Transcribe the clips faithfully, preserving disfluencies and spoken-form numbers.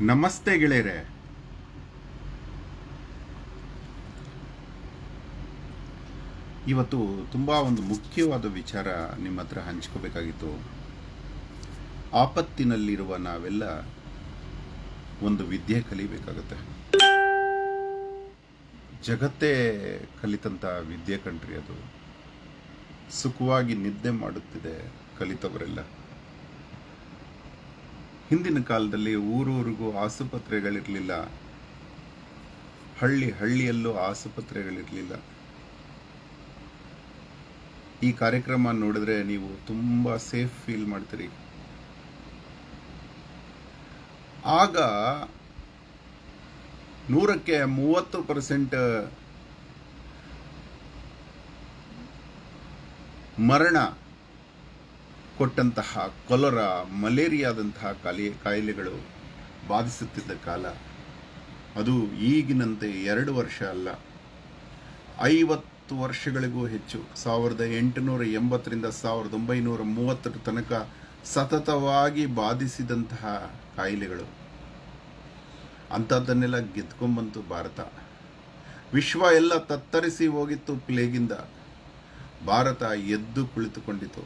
ನಮಸ್ತೆ ಗೆಳೆಯರೆ. ಇವತ್ತು ತುಂಬ ಒಂದು ಮುಖ್ಯವಾದ ವಿಚಾರ ನಿಮ್ಮ ಹತ್ರ ಹಂಚ್ಕೋಬೇಕಾಗಿತ್ತು. ಆಪತ್ತಿನಲ್ಲಿರುವ ನಾವೆಲ್ಲ ಒಂದು ವಿದ್ಯೆ ಕಲಿಬೇಕಾಗುತ್ತೆ. ಜಗತ್ತೇ ಕಲಿತಂಥ ವಿದ್ಯೆ ಕಣ್ರಿ ಅದು. ಸುಖವಾಗಿ ನಿದ್ದೆ ಮಾಡುತ್ತಿದೆ ಕಲಿತವರೆಲ್ಲ. ಹಿಂದಿನ ಕಾಲದಲ್ಲಿ ಊರೂರಿಗೂ ಆಸ್ಪತ್ರೆಗಳಿರಲಿಲ್ಲ, ಹಳ್ಳಿ ಹಳ್ಳಿಯಲ್ಲೂ ಆಸ್ಪತ್ರೆಗಳಿರಲಿಲ್ಲ. ಈ ಕಾರ್ಯಕ್ರಮ ನೋಡಿದ್ರೆ ನೀವು ತುಂಬ ಸೇಫ್ ಫೀಲ್ ಮಾಡ್ತೀರಿ. ಆಗ ನೂರಕ್ಕೆ ಮೂವತ್ತು ಪರ್ಸೆಂಟ್ ಮರಣ ಕೊಟ್ಟಂತಹ ಕೊಲೆರಾ, ಮಲೇರಿಯಾದಂತಹ ಕಾಲಿ ಕಾಯಿಲೆಗಳು ಬಾಧಿಸುತ್ತಿದ್ದ ಕಾಲ ಅದು. ಈಗಿನಂತೆ ಎರಡು ವರ್ಷ ಅಲ್ಲ, ಐವತ್ತು ವರ್ಷಗಳಿಗೂ ಹೆಚ್ಚು, ಸಾವಿರದ ಎಂಟುನೂರ ಎಂಬತ್ತರಿಂದ ಸಾವಿರದ ಒಂಬೈನೂರ ಮೂವತ್ತರ ತನಕ ಸತತವಾಗಿ ಬಾಧಿಸಿದಂತಹ ಕಾಯಿಲೆಗಳು. ಅಂಥದ್ದನ್ನೆಲ್ಲ ಗೆದ್ಕೊಂಡ್ಬಂತು ಭಾರತ. ವಿಶ್ವ ಎಲ್ಲ ತತ್ತರಿಸಿ ಹೋಗಿತ್ತು ಪ್ಲೇಗಿಂದ. ಭಾರತ ಎದ್ದು ಕುಳಿತುಕೊಂಡಿತು.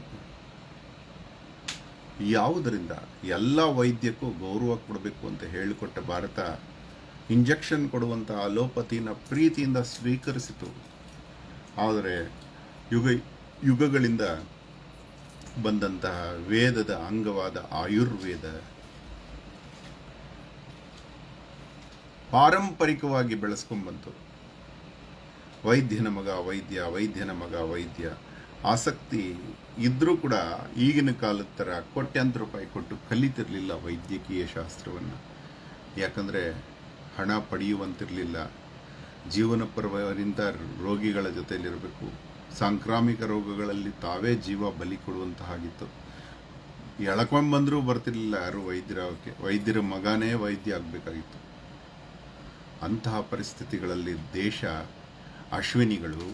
ಯಾವುದರಿಂದ? ಎಲ್ಲ ವೈದ್ಯಕ್ಕೂ ಗೌರವ ಕೊಡಬೇಕು ಅಂತ ಹೇಳಿಕೊಟ್ಟ ಭಾರತ ಇಂಜೆಕ್ಷನ್ ಕೊಡುವಂತಹ ಅಲೋಪತಿನ ಪ್ರೀತಿಯಿಂದ ಸ್ವೀಕರಿಸಿತು. ಆದರೆ ಯುಗ ಯುಗಗಳಿಂದ ಬಂದಂತಹ ವೇದದ ಅಂಗವಾದ ಆಯುರ್ವೇದ ಪಾರಂಪರಿಕವಾಗಿ ಬೆಳೆಸ್ಕೊಂಡ್ಬಂತು. ವೈದ್ಯನ ಮಗ ವೈದ್ಯ, ವೈದ್ಯನ ಮಗ ವೈದ್ಯ ಆಸಕ್ತಿ ಇದ್ರೂ ಕೂಡ ಈಗಿನ ಕಾಲದ ಥರ ಕೋಟ್ಯಾಂತರ ರೂಪಾಯಿ ಕೊಟ್ಟು ಕಲಿತಿರಲಿಲ್ಲ ವೈದ್ಯಕೀಯ ಶಾಸ್ತ್ರವನ್ನು. ಯಾಕಂದರೆ ಹಣ ಪಡೆಯುವಂತಿರಲಿಲ್ಲ. ಜೀವನ ಪರ್ವದಿಂದ ರೋಗಿಗಳ ಜೊತೆಯಲ್ಲಿರಬೇಕು. ಸಾಂಕ್ರಾಮಿಕ ರೋಗಗಳಲ್ಲಿ ತಾವೇ ಜೀವ ಬಲಿ ಕೊಡುವಂತಹಾಗಿತ್ತು. ಎಳ್ಕೊಂಡ್ಬಂದರೂ ಬರ್ತಿರ್ಲಿಲ್ಲ ಯಾರು ವೈದ್ಯರಾಗಕ್ಕೆ. ವೈದ್ಯರ ಮಗನೇ ವೈದ್ಯ ಆಗಬೇಕಾಗಿತ್ತು. ಅಂತಹ ಪರಿಸ್ಥಿತಿಗಳಲ್ಲಿ ದೇಶ ಅಶ್ವಿನಿಗಳು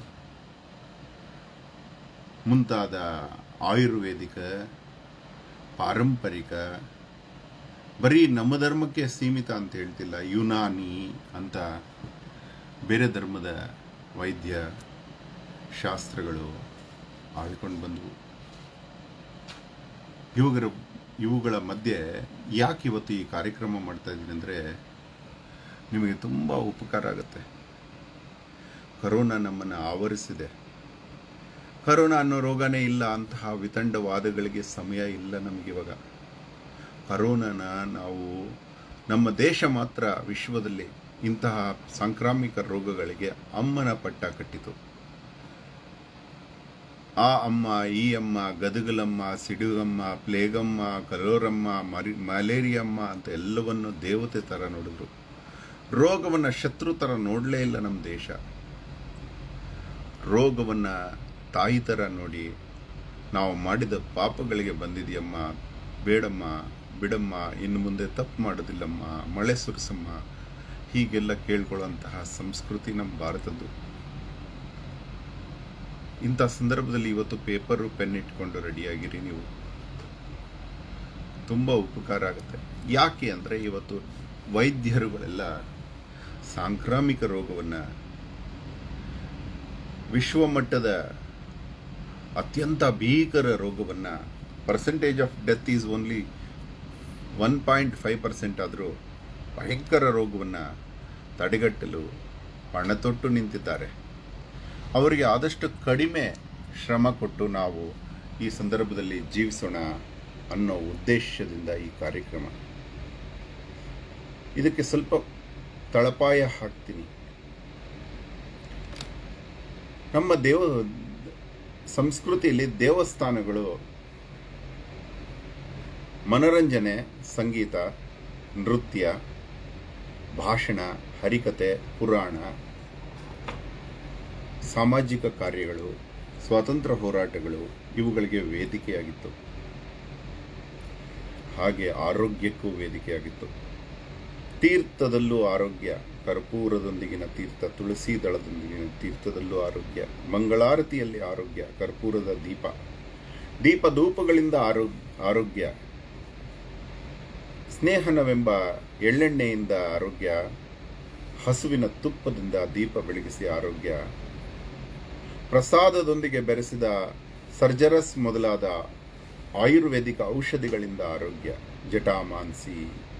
ಮುಂತಾದ ಆಯುರ್ವೇದಿಕ, ಪಾರಂಪರಿಕ, ಬರೀ ನಮ್ಮ ಧರ್ಮಕ್ಕೆ ಸೀಮಿತ ಅಂತ ಹೇಳ್ತಿಲ್ಲ, ಯುನಾನಿ ಅಂತ ಬೇರೆ ಧರ್ಮದ ವೈದ್ಯ ಶಾಸ್ತ್ರಗಳು ಆಳ್ಕೊಂಡು ಬಂದವು. ಇವುಗಳ ಇವುಗಳ ಮಧ್ಯೆ ಯಾಕೆ ಇವತ್ತು ಈ ಕಾರ್ಯಕ್ರಮ ಮಾಡ್ತಾ ಇದ್ದೀನಿ ಅಂದರೆ, ನಿಮಗೆ ತುಂಬ ಉಪಕಾರ ಆಗುತ್ತೆ. ಕರೋನಾ ನಮ್ಮನ್ನು ಆವರಿಸಿದೆ. ಕರೋನಾ ಅನ್ನೋ ರೋಗನೇ ಇಲ್ಲ ಅಂತಹ ವಿತಂಡವಾದಗಳಿಗೆ ಸಮಯ ಇಲ್ಲ ನಮಗಿವಾಗ. ಕರೋನಾನ ನಾವು, ನಮ್ಮ ದೇಶ ಮಾತ್ರ ವಿಶ್ವದಲ್ಲಿ ಇಂತಹ ಸಾಂಕ್ರಾಮಿಕ ರೋಗಗಳಿಗೆ ಅಮ್ಮನ ಪಟ್ಟ ಕಟ್ಟಿತು. ಆ ಅಮ್ಮ, ಈ ಅಮ್ಮ, ಗದಗಲಮ್ಮ, ಸಿಡುಗಮ್ಮ, ಪ್ಲೇಗಮ್ಮ, ಕಲೋರಮ್ಮ, ಮರಿ ಮಲೇರಿಯಮ್ಮ ಅಂತ ಎಲ್ಲವನ್ನು ದೇವತೆ ಥರ ನೋಡಿದ್ರು. ರೋಗವನ್ನು ಶತ್ರು ಥರ ನೋಡಲೇ ಇಲ್ಲ ನಮ್ಮ ದೇಶ. ರೋಗವನ್ನು ತಾಯಿ ಥರ ನೋಡಿ, ನಾವು ಮಾಡಿದ ಪಾಪಗಳಿಗೆ ಬಂದಿದೆಯಮ್ಮ, ಬೇಡಮ್ಮ, ಬಿಡಮ್ಮ, ಇನ್ನು ಮುಂದೆ ತಪ್ಪು ಮಾಡೋದಿಲ್ಲಮ್ಮ, ಮಳೆ ಸುರಿಸಮ್ಮ, ಹೀಗೆಲ್ಲ ಕೇಳ್ಕೊಳ್ಳುವಂತಹ ಸಂಸ್ಕೃತಿ ನಮ್ಮ ಭಾರತದ್ದು. ಇಂಥ ಸಂದರ್ಭದಲ್ಲಿ ಇವತ್ತು ಪೇಪರು ಪೆನ್ ಇಟ್ಕೊಂಡು ರೆಡಿಯಾಗಿರಿ. ನೀವು ತುಂಬ ಉಪಕಾರ ಆಗುತ್ತೆ. ಯಾಕೆ ಅಂದರೆ, ಇವತ್ತು ವೈದ್ಯರುಗಳೆಲ್ಲ ಸಾಂಕ್ರಾಮಿಕ ರೋಗವನ್ನು, ವಿಶ್ವಮಟ್ಟದ ಅತ್ಯಂತ ಭೀಕರ ರೋಗವನ್ನು, percentage of death is only one point five percent ಆದರೂ ಭಯಂಕರ ರೋಗವನ್ನು ತಡೆಗಟ್ಟಲು ಪಣತೊಟ್ಟು ನಿಂತಿದ್ದಾರೆ. ಅವರಿಗೆ ಆದಷ್ಟು ಕಡಿಮೆ ಶ್ರಮ ಕೊಟ್ಟು ನಾವು ಈ ಸಂದರ್ಭದಲ್ಲಿ ಜೀವಿಸೋಣ ಅನ್ನೋ ಉದ್ದೇಶದಿಂದ ಈ ಕಾರ್ಯಕ್ರಮ. ಇದಕ್ಕೆ ಸ್ವಲ್ಪ ತಳಪಾಯ ಹಾಕ್ತೀನಿ. ನಮ್ಮ ದೇವ ಸಂಸ್ಕೃತಿಯಲ್ಲಿ ದೇವಸ್ಥಾನಗಳು ಮನರಂಜನೆ, ಸಂಗೀತ, ನೃತ್ಯ, ಭಾಷಣ, ಹರಿಕತೆ, ಪುರಾಣ, ಸಾಮಾಜಿಕ ಕಾರ್ಯಗಳು, ಸ್ವಾತಂತ್ರ್ಯ ಹೋರಾಟಗಳು ಇವುಗಳಿಗೆ ವೇದಿಕೆಯಾಗಿತ್ತು. ಹಾಗೆ ಆರೋಗ್ಯಕ್ಕೂ ವೇದಿಕೆಯಾಗಿತ್ತು. ತೀರ್ಥದಲ್ಲೂ ಆರೋಗ್ಯ, ಕರ್ಪೂರದೊಂದಿಗಿನ ತೀರ್ಥ, ತುಳಸಿ ದಳದೊಂದಿಗಿನ ತೀರ್ಥದಲ್ಲೂ ಆರೋಗ್ಯ, ಮಂಗಳಾರತಿಯಲ್ಲಿ ಆರೋಗ್ಯ, ಕರ್ಪೂರದ ದೀಪ, ದೀಪ ಧೂಪಗಳಿಂದ ಆರೋಗ್ಯ ಆರೋಗ್ಯ ಸ್ನೇಹನವೆಂಬ ಎಳ್ಳೆಣ್ಣೆಯಿಂದ ಆರೋಗ್ಯ, ಹಸುವಿನ ತುಪ್ಪದಿಂದ ದೀಪ ಬೆಳಗಿಸಿ ಆರೋಗ್ಯ, ಪ್ರಸಾದದೊಂದಿಗೆ ಬೆರೆಸಿದ ಸರ್ಜರಸ್ ಮೊದಲಾದ ಆಯುರ್ವೇದಿಕ ಔಷಧಿಗಳಿಂದ ಆರೋಗ್ಯ, ಜಟಾಮಾಂಸಿ,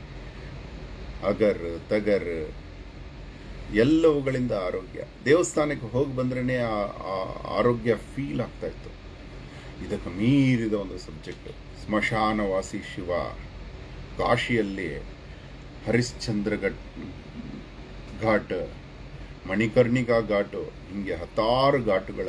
ಅಗರ್ ತಗರ್ ಎಲ್ಲವುಗಳಿಂದ ಆರೋಗ್ಯ. ದೇವಸ್ಥಾನಕ್ಕೆ ಹೋಗಿ ಬಂದ್ರೇ ಆ ಆರೋಗ್ಯ ಫೀಲ್ ಆಗ್ತಾ ಇತ್ತು. ಇದಕ್ಕೆ ಮೀರಿದ ಒಂದು ಸಬ್ಜೆಕ್ಟ್ ಸ್ಮಶಾನವಾಸಿ ಶಿವ, ಕಾಶಿಯಲ್ಲಿ ಹರಿಶ್ಚಂದ್ರ ಘಟ್ ಘಾಟ್, ಮಣಿಕರ್ಣಿಕಾ ಘಾಟು, ಹೀಗೆ ಹತ್ತಾರು ಘಾಟುಗಳ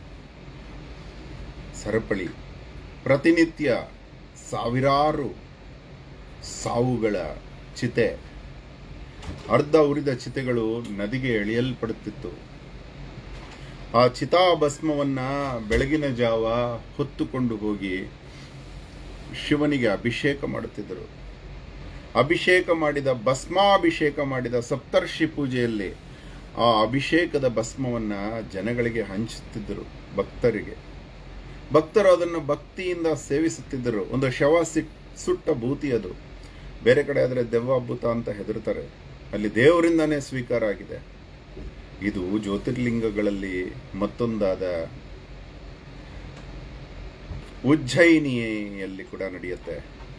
ಸರಪಳಿ. ಪ್ರತಿನಿತ್ಯ ಸಾವಿರಾರು ಸಾವುಗಳ ಚಿತೆ, ಅರ್ಧ ಉರಿದ ಚಿತೆಗಳು ನದಿಗೆ ಎಳೆಯಲ್ಪಡುತ್ತಿತ್ತು. ಆ ಚಿತಾಭಸ್ಮವನ್ನ ಬೆಳಗಿನ ಜಾವ ಹೊತ್ತುಕೊಂಡು ಹೋಗಿ ಶಿವನಿಗೆ ಅಭಿಷೇಕ ಮಾಡುತ್ತಿದ್ದರು. ಅಭಿಷೇಕ ಮಾಡಿದ ಭಸ್ಮಾಭಿಷೇಕ ಮಾಡಿದ ಸಪ್ತರ್ಷಿ ಪೂಜೆಯಲ್ಲಿ ಆ ಅಭಿಷೇಕದ ಭಸ್ಮವನ್ನ ಜನಗಳಿಗೆ ಹಂಚುತ್ತಿದ್ದರು, ಭಕ್ತರಿಗೆ. ಭಕ್ತರು ಅದನ್ನು ಭಕ್ತಿಯಿಂದ ಸೇವಿಸುತ್ತಿದ್ದರು. ಒಂದು ಶವ ಸುಟ್ಟ ಭೂತಿ ಅದು. ಬೇರೆ ಕಡೆ ಆದರೆ ದೆವ್ವ ಭೂತ ಅಂತ ಹೆದರ್ತಾರೆ, ಅಲ್ಲಿ ದೇವರಿಂದಾನೇ ಸ್ವೀಕಾರ ಆಗಿದೆ. ಇದು ಜ್ಯೋತಿರ್ಲಿಂಗಗಳಲ್ಲಿ ಮತ್ತೊಂದಾದ ಉಜ್ಜಯಿನಿಯಲ್ಲಿ ಕೂಡ ನಡೆಯುತ್ತೆ.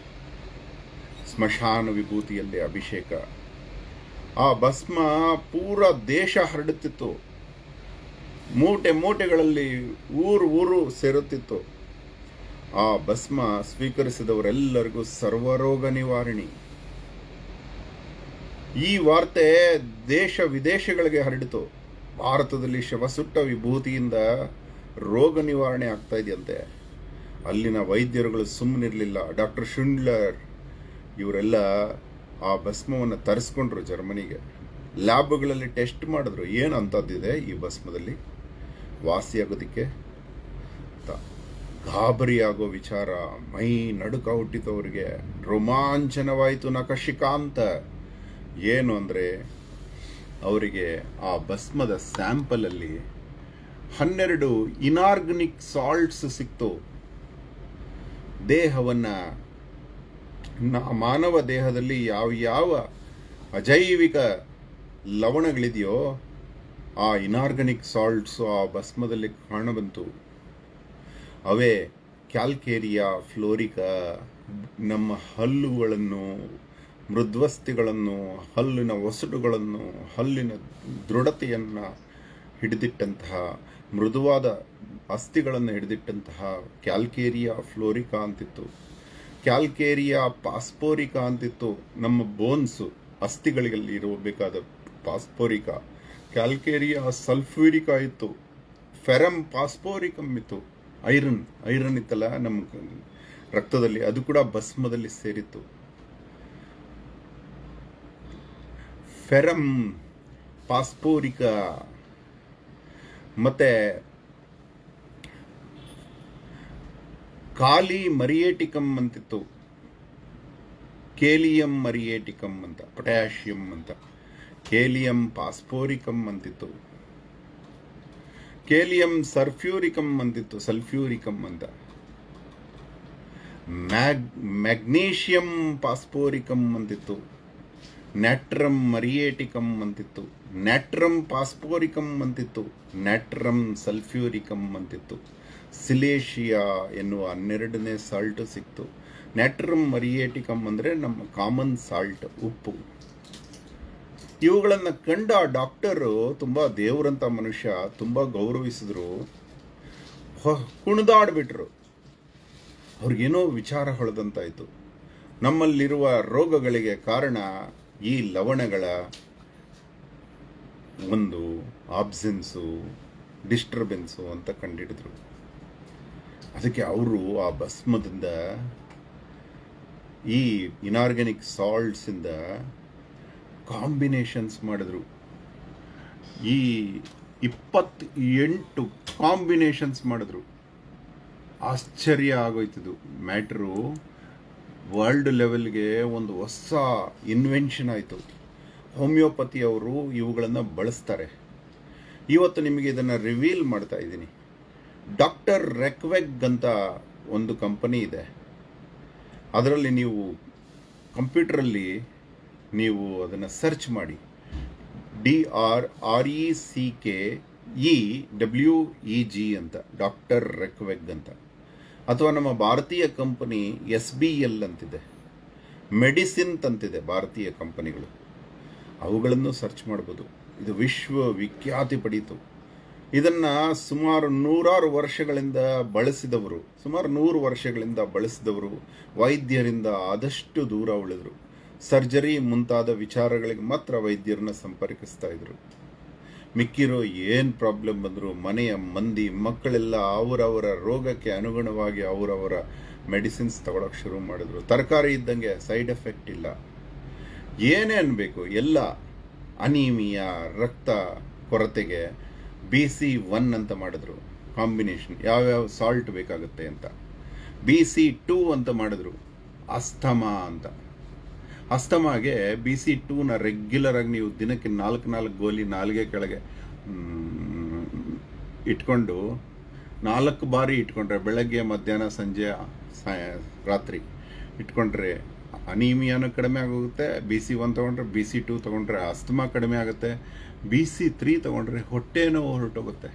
ಸ್ಮಶಾನ ವಿಭೂತಿಯಲ್ಲಿ ಅಭಿಷೇಕ. ಆ ಭಸ್ಮ ಪೂರ ದೇಶ ಹರಡುತ್ತಿತ್ತು. ಮೂಟೆ ಮೂಟೆಗಳಲ್ಲಿ ಊರು ಊರು ಸೇರುತ್ತಿತ್ತು. ಆ ಭಸ್ಮ ಸ್ವೀಕರಿಸಿದವರೆಲ್ಲರಿಗೂ ಸರ್ವರೋಗ ನಿವಾರಣಿ. ಈ ವಾರ್ತೆ ದೇಶ ವಿದೇಶಗಳಿಗೆ ಹರಡಿತು. ಭಾರತದಲ್ಲಿ ಶವಸುಟ್ಟ ವಿಭೂತಿಯಿಂದ ರೋಗ ನಿವಾರಣೆ ಆಗ್ತಾ ಇದೆಯಂತೆ. ಅಲ್ಲಿನ ವೈದ್ಯರುಗಳು ಸುಮ್ಮನಿರಲಿಲ್ಲ. ಡಾಕ್ಟರ್ ಶುಂಡ್ಲರ್ ಇವರೆಲ್ಲ ಆ ಭಸ್ಮವನ್ನು ತರಿಸ್ಕೊಂಡ್ರು ಜರ್ಮನಿಗೆ. ಲ್ಯಾಬ್ಗಳಲ್ಲಿ ಟೆಸ್ಟ್ ಮಾಡಿದ್ರು, ಏನು ಅಂಥದ್ದಿದೆ ಈ ಭಸ್ಮದಲ್ಲಿ ವಾಸಿಯಾಗೋದಕ್ಕೆ. ಗಾಬರಿಯಾಗೋ ವಿಚಾರ, ಮೈ ನಡುಕ ಹುಟ್ಟಿತವರಿಗೆ. ರೋಮಾಂಚನವಾಯಿತು ನಖಶಿಕಾಂತ. ಏನು ಅಂದರೆ ಅವರಿಗೆ ಆ ಭಸ್ಮದ ಸ್ಯಾಂಪಲಲ್ಲಿ ಹನ್ನೆರಡು ಇನಾರ್ಗಾನಿಕ್ ಸಾಲ್ಟ್ಸ್ ಸಿಕ್ತು. ದೇಹವನ್ನ, ಮಾನವ ದೇಹದಲ್ಲಿ ಯಾವ ಯಾವ ಅಜೈವಿಕ ಲವಣಗಳಿದೆಯೋ ಆ ಇನಾರ್ಗಾನಿಕ್ ಸಾಲ್ಟ್ಸ್ ಆ ಭಸ್ಮದಲ್ಲಿ ಕಾಣಬಂತು. ಅವೇ ಕ್ಯಾಲ್ಕೇರಿಯಾ ಫ್ಲೋರಿಕಾ, ನಮ್ಮ ಹಲ್ಲುಗಳನ್ನು, ಮೃದ್ವಸ್ಥಿಗಳನ್ನು, ಹಲ್ಲಿನ ಒಸಡುಗಳನ್ನು, ಹಲ್ಲಿನ ದೃಢತೆಯನ್ನು ಹಿಡಿದಿಟ್ಟಂತಹ, ಮೃದುವಾದ ಅಸ್ಥಿಗಳನ್ನು ಹಿಡಿದಿಟ್ಟಂತಹ ಕ್ಯಾಲ್ಕೇರಿಯಾ ಫ್ಲೋರಿಕಾ ಅಂತಿತ್ತು. ಕ್ಯಾಲ್ಕೇರಿಯಾ ಪಾಸ್ಪೋರಿಕಾ ಅಂತಿತ್ತು. ನಮ್ಮ ಬೋನ್ಸು ಅಸ್ಥಿಗಳಲ್ಲಿ ಇರಬೇಕಾದ ಪಾಸ್ಪೋರಿಕಾ. ಕ್ಯಾಲ್ಕೇರಿಯಾ ಸಲ್ಫ್ಯೂರಿಕಾ ಇತ್ತು. ಫೆರಮ್ ಪಾಸ್ಪೋರಿಕಮ್ ಇತ್ತು. ಐರನ್ ಐರನ್ ಇತ್ತಲ್ಲ ನಮ್ಮ ರಕ್ತದಲ್ಲಿ, ಅದು ಕೂಡ ಭಸ್ಮದಲ್ಲಿ ಸೇರಿತ್ತು. ಫೆರಮ್ ಪಾಸ್ಪೋರಿಕಾ ಮತ್ತೆ ಕಾಲಿ ಮರಿಯೇಟಿಕಮ್ ಅಂತಿತ್ತು. ಕೇಲಿಯಂ ಮರಿಯೇಟಿಕಮ್ ಅಂತ, ಪೊಟ್ಯಾಷಿಯಂ ಅಂತ. ಕೇಲಿಯಂ ಪಾಸ್ಪೋರಿಕಮ್ ಅಂತಿತ್ತು. ಕೇಲಿಯಂ ಸರ್ಫ್ಯೂರಿಕಮ್ ಅಂತಿತ್ತು, ಸಲ್ಫ್ಯೂರಿಕಮ್ ಅಂತ. ಮ್ಯಾಗ್ ಮ್ಯಾಗ್ನೀಷಿಯಂ ಪಾಸ್ಪೋರಿಕಮ್ ಅಂತಿತ್ತು. ನ್ಯಾಟ್ರಮ್ ಮರಿಯೇಟಿಕಮ್ ಅಂತಿತ್ತು. ನ್ಯಾಟ್ರಮ್ ಪಾಸ್ಪೋರಿಕಮ್ ಅಂತಿತ್ತು. ನ್ಯಾಟ್ರಮ್ ಸಲ್ಫ್ಯೂರಿಕಮ್ ಅಂತಿತ್ತು. ಸಿಲೇಶಿಯಾ ಎನ್ನುವ ಹನ್ನೆರಡನೇ ಸಾಲ್ಟ್ ಸಿಕ್ತು. ನ್ಯಾಟ್ರಮ್ ಮರಿಯೇಟಿಕಮ್ ಅಂದರೆ ನಮ್ಮ ಕಾಮನ್ ಸಾಲ್ಟ್, ಉಪ್ಪು. ಇವುಗಳನ್ನು ಕಂಡ ಡಾಕ್ಟರು, ತುಂಬ ದೇವರಂತ ಮನುಷ್ಯ, ತುಂಬ ಗೌರವಿಸಿದ್ರು. ಕುಣಿದಾಡ್ಬಿಟ್ರು. ಅವ್ರಿಗೇನೋ ವಿಚಾರ ಹೊಳೆದಂತಾಯಿತು. ನಮ್ಮಲ್ಲಿರುವ ರೋಗಗಳಿಗೆ ಕಾರಣ ಈ ಲವಣಗಳ ಒಂದು ಆಬ್ಸೆನ್ಸು, ಡಿಸ್ಟರ್ಬೆನ್ಸು ಅಂತ ಕಂಡಿಡಿದ್ರು. ಅದಕ್ಕೆ ಅವರು ಆ ಭಸ್ಮದಿಂದ, ಈ ಇನಾರ್ಗ್ಯಾನಿಕ್ ಸಾಲ್ಟ್ಸಿಂದ ಕಾಂಬಿನೇಷನ್ಸ್ ಮಾಡಿದ್ರು. ಈ ಇಪ್ಪತ್ತು ಎಂಟು ಕಾಂಬಿನೇಷನ್ಸ್ ಮಾಡಿದ್ರು. ಆಶ್ಚರ್ಯ ಆಗೋಯ್ತಿದ್ದು ಮ್ಯಾಟ್ರು. ವರ್ಲ್ಡ್ ಲೆವೆಲ್ಗೆ ಒಂದು ಹೊಸ ಇನ್ವೆನ್ಷನ್ ಆಯಿತು. ಹೋಮಿಯೋಪತಿಯವರು ಇವುಗಳನ್ನು ಬಳಸ್ತಾರೆ. ಇವತ್ತು ನಿಮಗೆ ಇದನ್ನು ರಿವೀಲ್ ಮಾಡ್ತಾ ಇದ್ದೀನಿ. ಡಾಕ್ಟರ್ ರೆಕ್ವೆಗ್ ಅಂತ ಒಂದು ಕಂಪನಿ ಇದೆ. ಅದರಲ್ಲಿ ನೀವು ಕಂಪ್ಯೂಟ್ರಲ್ಲಿ ನೀವು ಅದನ್ನು ಸರ್ಚ್ ಮಾಡಿ, D R R E C K E W E G ಅಂತ, ಡಾಕ್ಟರ್ ರೆಕ್ವೆಗ್ ಅಂತ. ಅಥವಾ ನಮ್ಮ ಭಾರತೀಯ ಕಂಪನಿ ಎಸ್ ಬಿ ಎಲ್ ಅಂತಿದೆ, ಮೆಡಿಸಿನ್ ಅಂತಿದೆ ಭಾರತೀಯ ಕಂಪನಿಗಳು, ಅವುಗಳನ್ನು ಸರ್ಚ್ ಮಾಡ್ಬೋದು. ಇದು ವಿಶ್ವ ವಿಖ್ಯಾತಿ ಪಡೀತು. ಇದನ್ನು ಸುಮಾರು ನೂರಾರು ವರ್ಷಗಳಿಂದ ಬಳಸಿದವರು ಸುಮಾರು ನೂರು ವರ್ಷಗಳಿಂದ ಬಳಸಿದವರು ವೈದ್ಯರಿಂದ ಆದಷ್ಟು ದೂರ ಉಳಿದರು. ಸರ್ಜರಿ ಮುಂತಾದ ವಿಚಾರಗಳಿಗೆ ಮಾತ್ರ ವೈದ್ಯರನ್ನ ಸಂಪರ್ಕಿಸ್ತಾ ಇದ್ರು. ಮಿಕ್ಕಿರೋ ಏನು ಪ್ರಾಬ್ಲಮ್ ಬಂದರೂ ಮನೆಯ ಮಂದಿ ಮಕ್ಕಳೆಲ್ಲ ಅವರವರ ರೋಗಕ್ಕೆ ಅನುಗುಣವಾಗಿ ಅವರವರ ಮೆಡಿಸಿನ್ಸ್ ತಗೊಳಕ್ಕೆ ಶುರು ಮಾಡಿದ್ರು. ತರಕಾರಿ ಇದ್ದಂಗೆ ಸೈಡ್ ಎಫೆಕ್ಟ್ ಇಲ್ಲ. ಏನೇ ಅನ್ಬೇಕು ಎಲ್ಲ ಅನೀಮಿಯಾ, ರಕ್ತ ಕೊರತೆಗೆ ಬಿ ಸಿ ಒನ್ ಅಂತ ಮಾಡಿದ್ರು ಕಾಂಬಿನೇಷನ್, ಯಾವ್ಯಾವ ಸಾಲ್ಟ್ ಬೇಕಾಗುತ್ತೆ ಅಂತ. ಬಿ ಸಿ ಟೂ ಅಂತ ಮಾಡಿದ್ರು ಅಸ್ತಮಾ ಅಂತ. ಅಸ್ತಮಾಗೆ ಬಿ ಸಿ ಟೂನ ರೆಗ್ಯುಲರ್ ಆಗಿ ನೀವು ದಿನಕ್ಕೆ ನಾಲ್ಕು ನಾಲ್ಕು ಗೋಲಿ ನಾಲ್ಗೆ ಕೆಳಗೆ ಇಟ್ಕೊಂಡು ನಾಲ್ಕು ಬಾರಿ ಇಟ್ಕೊಂಡ್ರೆ, ಬೆಳಗ್ಗೆ ಮಧ್ಯಾಹ್ನ ಸಂಜೆ ರಾತ್ರಿ ಇಟ್ಕೊಂಡ್ರೆ ಅನೀಮಿಯಾನು ಕಡಿಮೆ ಆಗೋಗುತ್ತೆ. ಬಿ ಸಿ ಒನ್ ತೊಗೊಂಡ್ರೆ, ಬಿ ಸಿ ಟೂ ತೊಗೊಂಡ್ರೆ ಅಸ್ತಮಾ ಕಡಿಮೆ ಆಗುತ್ತೆ. ಬಿ ಸಿ ತ್ರೀ ತೊಗೊಂಡ್ರೆ ಹೊಟ್ಟೆ ನೋವು ಹೊರಟೋಗುತ್ತೆ.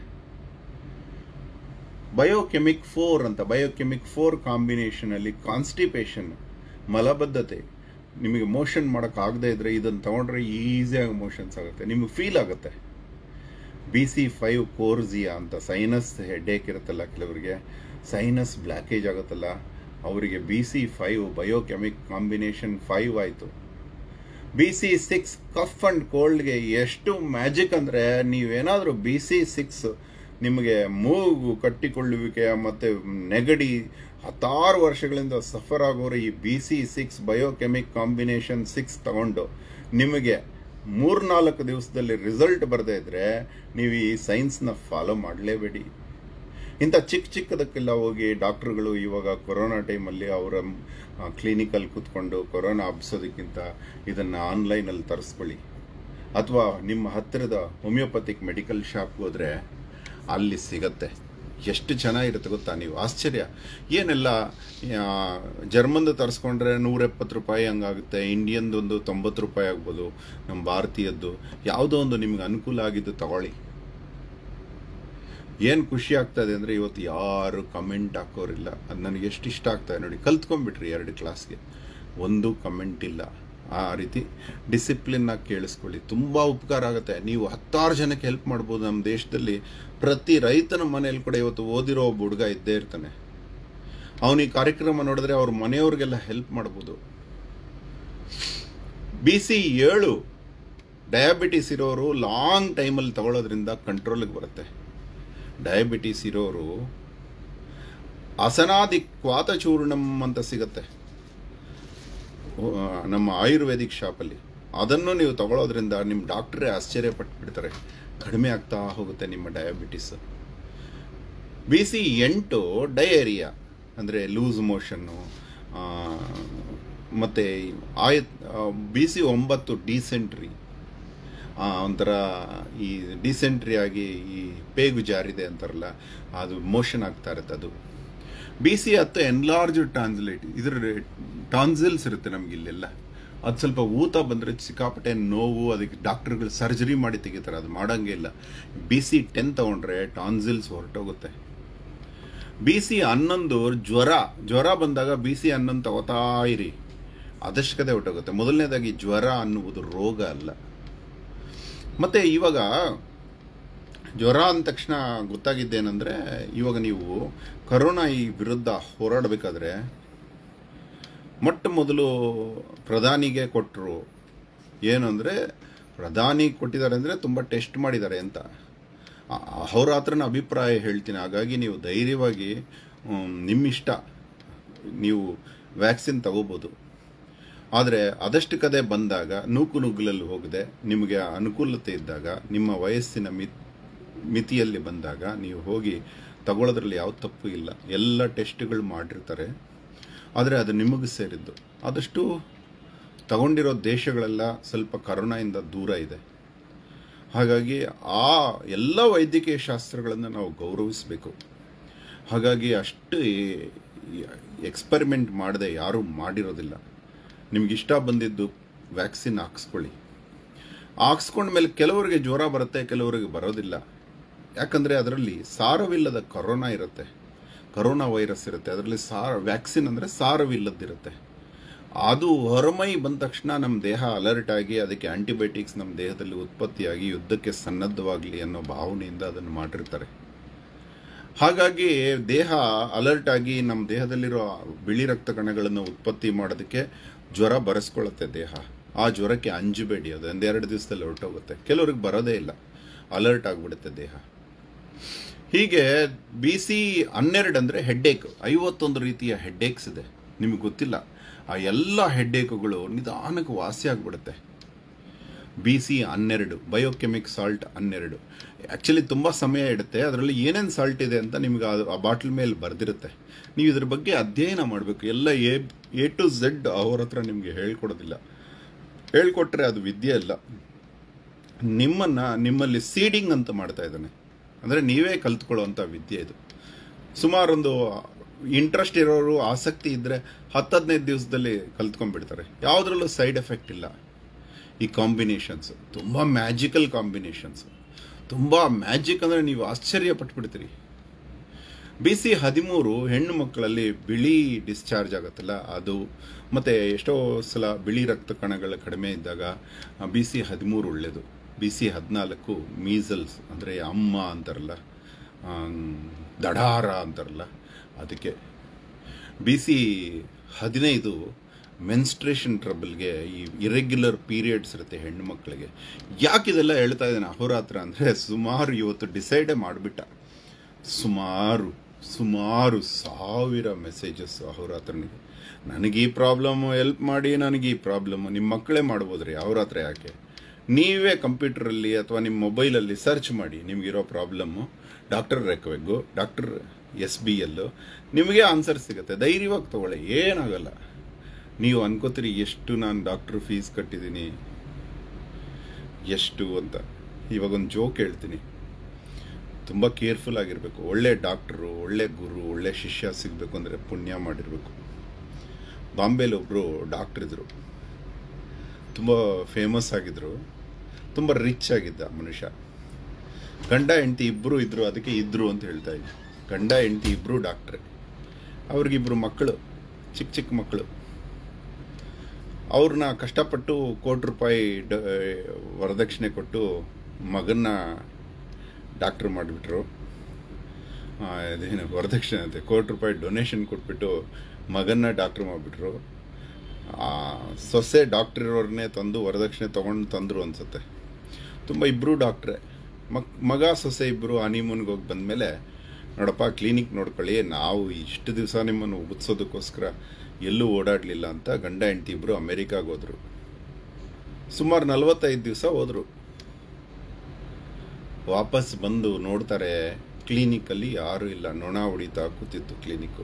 ಬಯೋಕೆಮಿಕ್ ಫೋರ್ ಅಂತ, ಬಯೋಕೆಮಿಕ್ ಫೋರ್ ಕಾಂಬಿನೇಷನಲ್ಲಿ ಕಾನ್ಸ್ಟಿಪೇಷನ್, ಮಲಬದ್ಧತೆ, ನಿಮಗೆ ಮೋಷನ್ ಮಾಡೋಕ್ಕಾಗದೇ ಇದ್ರೆ ಇದನ್ನು ತೊಗೊಂಡ್ರೆ ಈಸಿಯಾಗಿ ಮೋಷನ್ಸ್ ಆಗುತ್ತೆ, ನಿಮಗೆ ಫೀಲ್ ಆಗುತ್ತೆ. ಬಿ ಸಿ ಫೈವ್ ಕೋರ್ಸಿಯಾ ಅಂತ, ಸೈನಸ್ ಹೆಡ್ಏಕ್ ಇರುತ್ತಲ್ಲ ಕೆಲವರಿಗೆ, ಸೈನಸ್ ಬ್ಲ್ಯಾಕೇಜ್ ಆಗುತ್ತಲ್ಲ ಅವರಿಗೆ B C five biochemic combination five ಆಯಿತು. B C six cough and ಕೋಲ್ಡ್ಗೆ ಎಷ್ಟು ಮ್ಯಾಜಿಕ್ ಅಂದರೆ, ನೀವೇನಾದರೂ ಬಿ ಸಿ ಸಿಕ್ಸ್ ನಿಮಗೆ ಮೂಗು ಕಟ್ಟಿಕೊಳ್ಳುವಿಕೆ ಮತ್ತು ನೆಗಡಿ ಹತ್ತಾರು ವರ್ಷಗಳಿಂದ ಸಫರ್ ಆಗೋರು ಈ B C six biochemic combination six ತಗೊಂಡು ನಿಮಗೆ ಮೂರ್ನಾಲ್ಕು ದಿವಸದಲ್ಲಿ ರಿಸಲ್ಟ್ ಬರದೇ ಇದ್ರೆ ನೀವು ಈ ಸೈನ್ಸ್ನ ಫಾಲೋ ಮಾಡಲೇಬೇಡಿ. ಇಂಥ ಚಿಕ್ಕ ಚಿಕ್ಕದಕ್ಕೆಲ್ಲ ಹೋಗಿ ಡಾಕ್ಟ್ರುಗಳು ಇವಾಗ ಕೊರೋನಾ ಟೈಮಲ್ಲಿ ಅವರ ಕ್ಲಿನಿಕಲ್ಲಿ ಕೂತ್ಕೊಂಡು ಕೊರೋನಾ ಹಬ್ಸೋದಕ್ಕಿಂತ ಇದನ್ನು ಆನ್ಲೈನಲ್ಲಿ ತರಿಸ್ಕೊಳ್ಳಿ. ಅಥವಾ ನಿಮ್ಮ ಹತ್ತಿರದ ಹೋಮಿಯೋಪತಿಕ್ ಮೆಡಿಕಲ್ ಶಾಪ್ಗೆ ಹೋದರೆ ಅಲ್ಲಿ ಸಿಗತ್ತೆ. ಎಷ್ಟು ಚೆನ್ನಾಗಿರುತ್ತೆ ಗೊತ್ತಾ, ನೀವು ಆಶ್ಚರ್ಯ. ಏನೆಲ್ಲ ಜರ್ಮನ್ದು ತರಿಸ್ಕೊಂಡ್ರೆ ನೂರ ಎಪ್ಪತ್ತು ರೂಪಾಯಿ ಹಂಗಾಗುತ್ತೆ, ಇಂಡಿಯನ್ದೊಂದು ತೊಂಬತ್ತು ರೂಪಾಯಿ ಆಗ್ಬೋದು, ನಮ್ಮ ಭಾರತೀಯದ್ದು ಯಾವುದೋ ಒಂದು ನಿಮ್ಗೆ ಅನುಕೂಲ ಆಗಿದ್ದು ತಗೊಳ್ಳಿ. ಏನು ಖುಷಿ ಆಗ್ತದೆ ಅಂದರೆ ಇವತ್ತು ಯಾರು ಕಮೆಂಟ್ ಹಾಕೋರಿಲ್ಲ. ಅದು ನನಗೆ ಎಷ್ಟು ಇಷ್ಟ ಆಗ್ತದೆ ನೋಡಿ. ಕಲ್ತ್ಕೊಂಡ್ಬಿಟ್ರಿ ಎರಡು ಕ್ಲಾಸ್ಗೆ, ಒಂದು ಕಮೆಂಟ್ ಇಲ್ಲ. ಆ ರೀತಿ ಡಿಸಿಪ್ಲಿನ್ನಾಗಿ ಕೇಳಿಸ್ಕೊಳ್ಳಿ, ತುಂಬ ಉಪಕಾರ ಆಗುತ್ತೆ. ನೀವು ಹತ್ತಾರು ಜನಕ್ಕೆ ಹೆಲ್ಪ್ ಮಾಡ್ಬೋದು. ನಮ್ಮ ದೇಶದಲ್ಲಿ ಪ್ರತಿ ರೈತನ ಮನೆಯಲ್ಲಿ ಕೂಡ ಇವತ್ತು ಓದಿರೋ ಒಬ್ಬ ಹುಡುಗ ಇದ್ದೇ ಇರ್ತಾನೆ. ಅವನು ಈ ಕಾರ್ಯಕ್ರಮ ನೋಡಿದ್ರೆ ಅವ್ರ ಮನೆಯವ್ರಿಗೆಲ್ಲ ಹೆಲ್ಪ್ ಮಾಡ್ಬೋದು. ಬಿ ಸಿ ಏಳು ಡಯಾಬಿಟಿಸ್ ಇರೋರು ಲಾಂಗ್ ಟೈಮಲ್ಲಿ ತಗೊಳ್ಳೋದ್ರಿಂದ ಕಂಟ್ರೋಲಿಗೆ ಬರುತ್ತೆ. ಡಯಾಬಿಟಿಸ್ ಇರೋರು ಅಸನಾದಿ ಕ್ವಾತಚೂರ್ಣಂ ಅಂತ ಸಿಗತ್ತೆ ನಮ್ಮ ಆಯುರ್ವೇದಿಕ್ ಶಾಪಲ್ಲಿ. ಅದನ್ನು ನೀವು ತಗೊಳ್ಳೋದ್ರಿಂದ ನಿಮ್ಮ ಡಾಕ್ಟ್ರೇ ಆಶ್ಚರ್ಯ ಪಟ್ಬಿಡ್ತಾರೆ, ಕಡಿಮೆ ಆಗ್ತಾ ಹೋಗುತ್ತೆ ನಿಮ್ಮ ಡಯಾಬಿಟಿಸ್. ಬಿ ಸಿ ಎಂಟು ಡಯೇರಿಯಾ ಅಂದರೆ ಲೂಸ್ ಮೋಷನ್ನು, ಮತ್ತು ಆಯ ಬಿ ಸಿ ಒಂಬತ್ತು ಡಿಸೆಂಟ್ರಿ, ಒಂಥರ ಈ ಡಿಸೆಂಟ್ರಿ ಆಗಿ ಈ ಪೇಗು ಜಾರಿದೆ ಅಂತಾರಲ್ಲ, ಅದು ಮೋಷನ್ ಆಗ್ತಾ ಇರುತ್ತೆ ಅದು. ಬಿ ಸಿ ಹತ್ತು ಎನ್ಲಾರ್ಜ್ ಟಾನ್ಸಿಲೈಟ್, ಇದರ ಟಾನ್ಸಿಲ್ಸ್ ಇರುತ್ತೆ ನಮ್ಗೆ ಇಲ್ಲೆಲ್ಲ, ಅದು ಸ್ವಲ್ಪ ಊತ ಬಂದರೆ ಸಿಕ್ಕಾಪಟ್ಟೆ ನೋವು, ಅದಕ್ಕೆ ಡಾಕ್ಟರ್ಗಳು ಸರ್ಜರಿ ಮಾಡಿ ತೆಗಿತಾರೆ, ಅದು ಮಾಡೋಂಗೇ ಇಲ್ಲ. ಬಿ ಸಿ ಟೆನ್ ತೊಗೊಂಡ್ರೆ ಟಾನ್ಸಿಲ್ಸ್ ಹೊರಟೋಗುತ್ತೆ. ಬಿ ಸಿ ಹನ್ನೊಂದು ಜ್ವರ ಜ್ವರ ಬಂದಾಗ ಬಿ ಸಿ ಹನ್ನೊಂದು ತಗೋತಾ ಇರಿ, ಅದಷ್ಟಕತೆ ಹೊರಟೋಗುತ್ತೆ. ಮೊದಲನೇದಾಗಿ ಜ್ವರ ಅನ್ನುವುದು ರೋಗ ಅಲ್ಲ. ಮತ್ತು ಇವಾಗ ಜ್ವರ ಅಂದ ತಕ್ಷಣ ಗೊತ್ತಾಗಿದ್ದೇನೆಂದರೆ, ಇವಾಗ ನೀವು ಕರೋನಾ ಈ ವಿರುದ್ಧ ಹೋರಾಡಬೇಕಾದ್ರೆ ಮೊಟ್ಟ ಮೊದಲು ಪ್ರಧಾನಿಗೆ ಕೊಟ್ಟರು. ಏನು ಅಂದರೆ, ಪ್ರಧಾನಿ ಕೊಟ್ಟಿದ್ದಾರೆ ಅಂದರೆ ತುಂಬ ಟೆಸ್ಟ್ ಮಾಡಿದ್ದಾರೆ ಅಂತ ಅವ್ರ ಹತ್ರನ ಅಭಿಪ್ರಾಯ ಹೇಳ್ತೀನಿ. ಹಾಗಾಗಿ ನೀವು ಧೈರ್ಯವಾಗಿ ನಿಮ್ಮಿಷ್ಟ ನೀವು ವ್ಯಾಕ್ಸಿನ್ ತಗೋಬೋದು. ಆದರೆ ಅದಷ್ಟು ಕದೆ ಬಂದಾಗ ನೂಕು ನುಗ್ಗಲಲ್ಲಿ ಹೋಗದೆ ನಿಮಗೆ ಅನುಕೂಲತೆ ಇದ್ದಾಗ, ನಿಮ್ಮ ವಯಸ್ಸಿನ ಮಿತ್ ಮಿತಿಯಲ್ಲಿ ಬಂದಾಗ ನೀವು ಹೋಗಿ ತಗೊಳ್ಳೋದ್ರಲ್ಲಿ ಯಾವ ತಪ್ಪು ಇಲ್ಲ. ಎಲ್ಲ ಟೆಸ್ಟ್ಗಳು ಮಾಡಿರ್ತಾರೆ, ಆದರೆ ಅದು ನಿಮಗೆ ಸೇರಿದ್ದು. ಆದಷ್ಟು ತಗೊಂಡಿರೋ ದೇಶಗಳೆಲ್ಲ ಸ್ವಲ್ಪ ಕರೋನಾಯಿಂದ ದೂರ ಇದೆ. ಹಾಗಾಗಿ ಆ ಎಲ್ಲ ವೈದ್ಯಕೀಯ ಶಾಸ್ತ್ರಗಳನ್ನು ನಾವು ಗೌರವಿಸಬೇಕು. ಹಾಗಾಗಿ ಅಷ್ಟು ಎಕ್ಸ್ಪರಿಮೆಂಟ್ ಮಾಡದೆ ಯಾರೂ ಮಾಡಿರೋದಿಲ್ಲ. ನಿಮ್ಗೆ ಇಷ್ಟ ಬಂದಿದ್ದು ವ್ಯಾಕ್ಸಿನ್ ಹಾಕ್ಸ್ಕೊಳ್ಳಿ. ಹಾಕ್ಸ್ಕೊಂಡ್ಮೇಲೆ ಕೆಲವರಿಗೆ ಜ್ವರ ಬರುತ್ತೆ, ಕೆಲವರಿಗೆ ಬರೋದಿಲ್ಲ. ಯಾಕಂದರೆ ಅದರಲ್ಲಿ ಸಾರವಿಲ್ಲದ ಕೊರೋನಾ ಇರುತ್ತೆ, ಕೊರೋನಾ ವೈರಸ್ ಇರುತ್ತೆ. ಅದರಲ್ಲಿ ಸಾರ ವ್ಯಾಕ್ಸಿನ್ ಅಂದರೆ ಸಾರವಿಲ್ಲದಿರುತ್ತೆ. ಅದು ಹೊರಮೈ ಬಂದ ತಕ್ಷಣ ನಮ್ಮ ದೇಹ ಅಲರ್ಟ್ ಆಗಿ ಅದಕ್ಕೆ ಆಂಟಿಬಯೋಟಿಕ್ಸ್ ನಮ್ಮ ದೇಹದಲ್ಲಿ ಉತ್ಪತ್ತಿಯಾಗಿ ಯುದ್ಧಕ್ಕೆ ಸನ್ನದ್ಧವಾಗಲಿ ಅನ್ನೋ ಭಾವನೆಯಿಂದ ಅದನ್ನು ಮಾಡಿರ್ತಾರೆ. ಹಾಗಾಗಿ ದೇಹ ಅಲರ್ಟ್ ಆಗಿ ನಮ್ಮ ದೇಹದಲ್ಲಿರೋ ಬಿಳಿ ರಕ್ತ ಕಣಗಳನ್ನು ಉತ್ಪತ್ತಿ ಮಾಡೋದಕ್ಕೆ ಜ್ವರ ಬರೆಸ್ಕೊಳ್ಳುತ್ತೆ ದೇಹ. ಆ ಜ್ವರಕ್ಕೆ ಅಂಜಬೇಡಿ, ಅದು ಒಂದೆರಡು ದಿವಸದಲ್ಲಿ ಹೊರಟೋಗುತ್ತೆ. ಕೆಲವ್ರಿಗೆ ಬರೋದೇ ಇಲ್ಲ, ಅಲರ್ಟ್ ಆಗಿಬಿಡುತ್ತೆ ದೇಹ. ಹೀಗೆ ಬಿ ಸಿ ಹನ್ನೆರಡು ಅಂದರೆ ಹೆಡ್ಡೇಕ್. ಐವತ್ತೊಂದು ರೀತಿಯ ಹೆಡ್ಡೇಕ್ಸ್ ಇದೆ, ನಿಮಗೆ ಗೊತ್ತಿಲ್ಲ. ಆ ಎಲ್ಲ ಹೆಡ್ಡೇಕುಗಳು ನಿಧಾನಕ್ಕೆ ವಾಸಿ ಆಗಿಬಿಡುತ್ತೆ. ಬಿ ಸಿ ಹನ್ನೆರಡು, ಬಯೋಕೆಮಿಕ್ ಸಾಲ್ಟ್ ಹನ್ನೆರಡು. ಆ್ಯಕ್ಚುಲಿ ತುಂಬ ಸಮಯ ಇಡುತ್ತೆ. ಅದರಲ್ಲಿ ಏನೇನು ಸಾಲ್ಟ್ ಇದೆ ಅಂತ ನಿಮ್ಗೆ ಆ ಬಾಟ್ಲ್ ಮೇಲೆ ಬರೆದಿರುತ್ತೆ. ನೀವು ಇದ್ರ ಬಗ್ಗೆ ಅಧ್ಯಯನ ಮಾಡಬೇಕು. ಎಲ್ಲ ಎ ಎ ಟು ಝೆಡ್ ಅವ್ರ ಹತ್ರ ನಿಮಗೆ ಹೇಳ್ಕೊಡೋದಿಲ್ಲ. ಹೇಳ್ಕೊಟ್ರೆ ಅದು ವಿದ್ಯೆ ಅಲ್ಲ, ನಿಮ್ಮನ್ನು ನಿಮ್ಮಲ್ಲಿ ಸೀಡಿಂಗ್ ಅಂತ ಮಾಡ್ತಾ ಇದ್ದಾನೆ. ಅಂದರೆ ನೀವೇ ಕಲ್ತ್ಕೊಳ್ಳೋವಂಥ ವಿದ್ಯೆ ಇದು. ಸುಮಾರೊಂದು ಇಂಟ್ರೆಸ್ಟ್ ಇರೋರು, ಆಸಕ್ತಿ ಇದ್ದರೆ ಹತ್ತು ಹದಿನೈದು ದಿವಸದಲ್ಲಿ ಕಲ್ತ್ಕೊಂಡ್ಬಿಡ್ತಾರೆ. ಯಾವುದ್ರಲ್ಲೂ ಸೈಡ್ ಎಫೆಕ್ಟ್ ಇಲ್ಲ. ಈ ಕಾಂಬಿನೇಷನ್ಸ್ ತುಂಬ ಮ್ಯಾಜಿಕಲ್ ಕಾಂಬಿನೇಷನ್ಸ್, ತುಂಬ ಮ್ಯಾಜಿಕ್ ಅಂದರೆ ನೀವು ಆಶ್ಚರ್ಯ ಪಟ್ಬಿಡ್ತೀರಿ. ಬಿ ಸಿ ಹದಿಮೂರು ಹೆಣ್ಣು ಮಕ್ಕಳಲ್ಲಿ ಬಿಳಿ ಡಿಸ್ಚಾರ್ಜ್ ಆಗುತ್ತಲ್ಲ ಅದು, ಮತ್ತು ಎಷ್ಟೋ ಸಲ ಬಿಳಿ ರಕ್ತ ಕಣಗಳ ಕಡಿಮೆ ಇದ್ದಾಗ ಬಿ ಸಿ ಹದಿಮೂರು ಒಳ್ಳೆಯದು. ಬಿ ಸಿ ಹದಿನಾಲ್ಕು ಮೀಸಲ್ಸ್ ಅಂದರೆ ಅಮ್ಮ ಅಂತಾರಲ್ಲ, ದಢಾರ ಅಂತಾರಲ್ಲ ಅದಕ್ಕೆ. ಬಿ ಸಿ ಹದಿನೈದು ಮೆನ್ಸ್ಟ್ರೇಷನ್ ಟ್ರಬಲ್ಗೆ, ಈ ಇರೆಗ್ಯುಲರ್ ಪೀರಿಯಡ್ಸ್ ಇರುತ್ತೆ ಹೆಣ್ಣು ಮಕ್ಕಳಿಗೆ. ಯಾಕಿದೆಲ್ಲ ಹೇಳ್ತಾ ಇದ್ದೇನೆ ಅಹೋರಾತ್ರ ಅಂದರೆ, ಸುಮಾರು ಇವತ್ತು ಡಿಸೈಡೇ ಮಾಡಿಬಿಟ್ಟ. ಸುಮಾರು ಸುಮಾರು ಸಾವಿರ ಮೆಸೇಜಸ್ ಅಹೋರಾತ್ರನಿಗೆ. ನನಗೆ ಈ ಪ್ರಾಬ್ಲಮ್ಮು ಹೆಲ್ಪ್ ಮಾಡಿ, ನನಗೆ ಈ ಪ್ರಾಬ್ಲಮ್ಮು. ನಿಮ್ಮ ಮಕ್ಕಳೇ ಮಾಡ್ಬೋದ್ರಿ, ಅಹೋರಾತ್ರ ಯಾಕೆ? ನೀವೇ ಕಂಪ್ಯೂಟರಲ್ಲಿ ಅಥವಾ ನಿಮ್ಮ ಮೊಬೈಲಲ್ಲಿ ಸರ್ಚ್ ಮಾಡಿ ನಿಮಗಿರೋ problem, doctor Reckeweg, doctor S B L, ನಿಮಗೆ ಆನ್ಸರ್ ಸಿಗುತ್ತೆ. ಧೈರ್ಯವಾಗಿ ತೊಗೊಳ್ಳಿ, ಏನಾಗಲ್ಲ. ನೀವು ಅನ್ಕೋತೀರಿ ಎಷ್ಟು ನಾನು ಡಾಕ್ಟ್ರ್ ಫೀಸ್ ಕಟ್ಟಿದ್ದೀನಿ ಎಷ್ಟು ಅಂತ. ಇವಾಗ ಒಂದು ಜೋಕ್ ಹೇಳ್ತೀನಿ, ತುಂಬ ಕೇರ್ಫುಲ್ ಆಗಿರಬೇಕು. ಒಳ್ಳೆ ಡಾಕ್ಟ್ರು, ಒಳ್ಳೆ ಗುರು, ಒಳ್ಳೆ ಶಿಷ್ಯ ಸಿಗಬೇಕು ಅಂದರೆ ಪುಣ್ಯ ಮಾಡಿರಬೇಕು. ಬಾಂಬೆಲಿ ಒಬ್ಬರು ಡಾಕ್ಟ್ರ್ ಇದ್ದರು, ತುಂಬ ಫೇಮಸ್ ಆಗಿದ್ದರು, ತುಂಬ ರಿಚ್ ಆಗಿದ್ದ ಮನುಷ್ಯ. ಗಂಡ ಹೆಂಡತಿ ಇಬ್ಬರು ಇದ್ದರು, ಅದಕ್ಕೆ ಇದ್ದರು ಅಂತ ಹೇಳ್ತಾ ಇದ್ದೆ. ಗಂಡ ಹೆಂಡತಿ ಇಬ್ಬರು ಡಾಕ್ಟ್ರೆ. ಅವ್ರಿಗಿಬ್ಬರು ಮಕ್ಕಳು, ಚಿಕ್ಕ ಚಿಕ್ಕ ಮಕ್ಕಳು. ಅವ್ರನ್ನ ಕಷ್ಟಪಟ್ಟು ಕೋಟಿ ರೂಪಾಯಿ ಡ ವರದಕ್ಷಿಣೆ ಕೊಟ್ಟು ಮಗನ್ನ ಡಾಕ್ಟ್ರ್ ಮಾಡಿಬಿಟ್ರು. ಇದೇನು ವರದಕ್ಷಿಣೆ ಅಂತೆ, ಕೋಟಿ ರೂಪಾಯಿ ಡೊನೇಷನ್ ಕೊಟ್ಬಿಟ್ಟು ಮಗನ್ನ ಡಾಕ್ಟ್ರ್ ಮಾಡಿಬಿಟ್ರು. ಸೊಸೆ ಡಾಕ್ಟ್ರ್ ಇರೋರನ್ನೇ ತಂದು ವರದಕ್ಷಿಣೆ ತೊಗೊಂಡು ತಂದರು ಅನಿಸುತ್ತೆ. ತುಂಬ ಇಬ್ಬರು ಡಾಕ್ಟ್ರೆ. ಮಕ್ ಮಗ ಸೊಸೆ ಇಬ್ಬರು ಹನಿಮೂನ್ಗೆ ಹೋಗಿ ಬಂದಮೇಲೆ, ನೋಡಪ್ಪ ಕ್ಲಿನಿಕ್ ನೋಡ್ಕೊಳ್ಳಿ, ನಾವು ಇಷ್ಟು ದಿವಸ ನಿಮ್ಮನ್ನು ಉಗಿಸೋದಕ್ಕೋಸ್ಕರ ಎಲ್ಲೂ ಓಡಾಡಲಿಲ್ಲ ಅಂತ ಗಂಡ ಹೆಂಡತಿ ಇಬ್ಬರು ಅಮೇರಿಕಾಗೆ ಹೋದರು. ಸುಮಾರು ನಲವತ್ತೈದು ದಿವಸ ಹೋದರು. ವಾಪಸ್ ಬಂದು ನೋಡ್ತಾರೆ, ಕ್ಲಿನಿಕಲ್ಲಿ ಯಾರೂ ಇಲ್ಲ, ನೊಣ ಹೊಡಿತಾ ಕೂತಿತ್ತು ಕ್ಲಿನಿಕ್ಕು.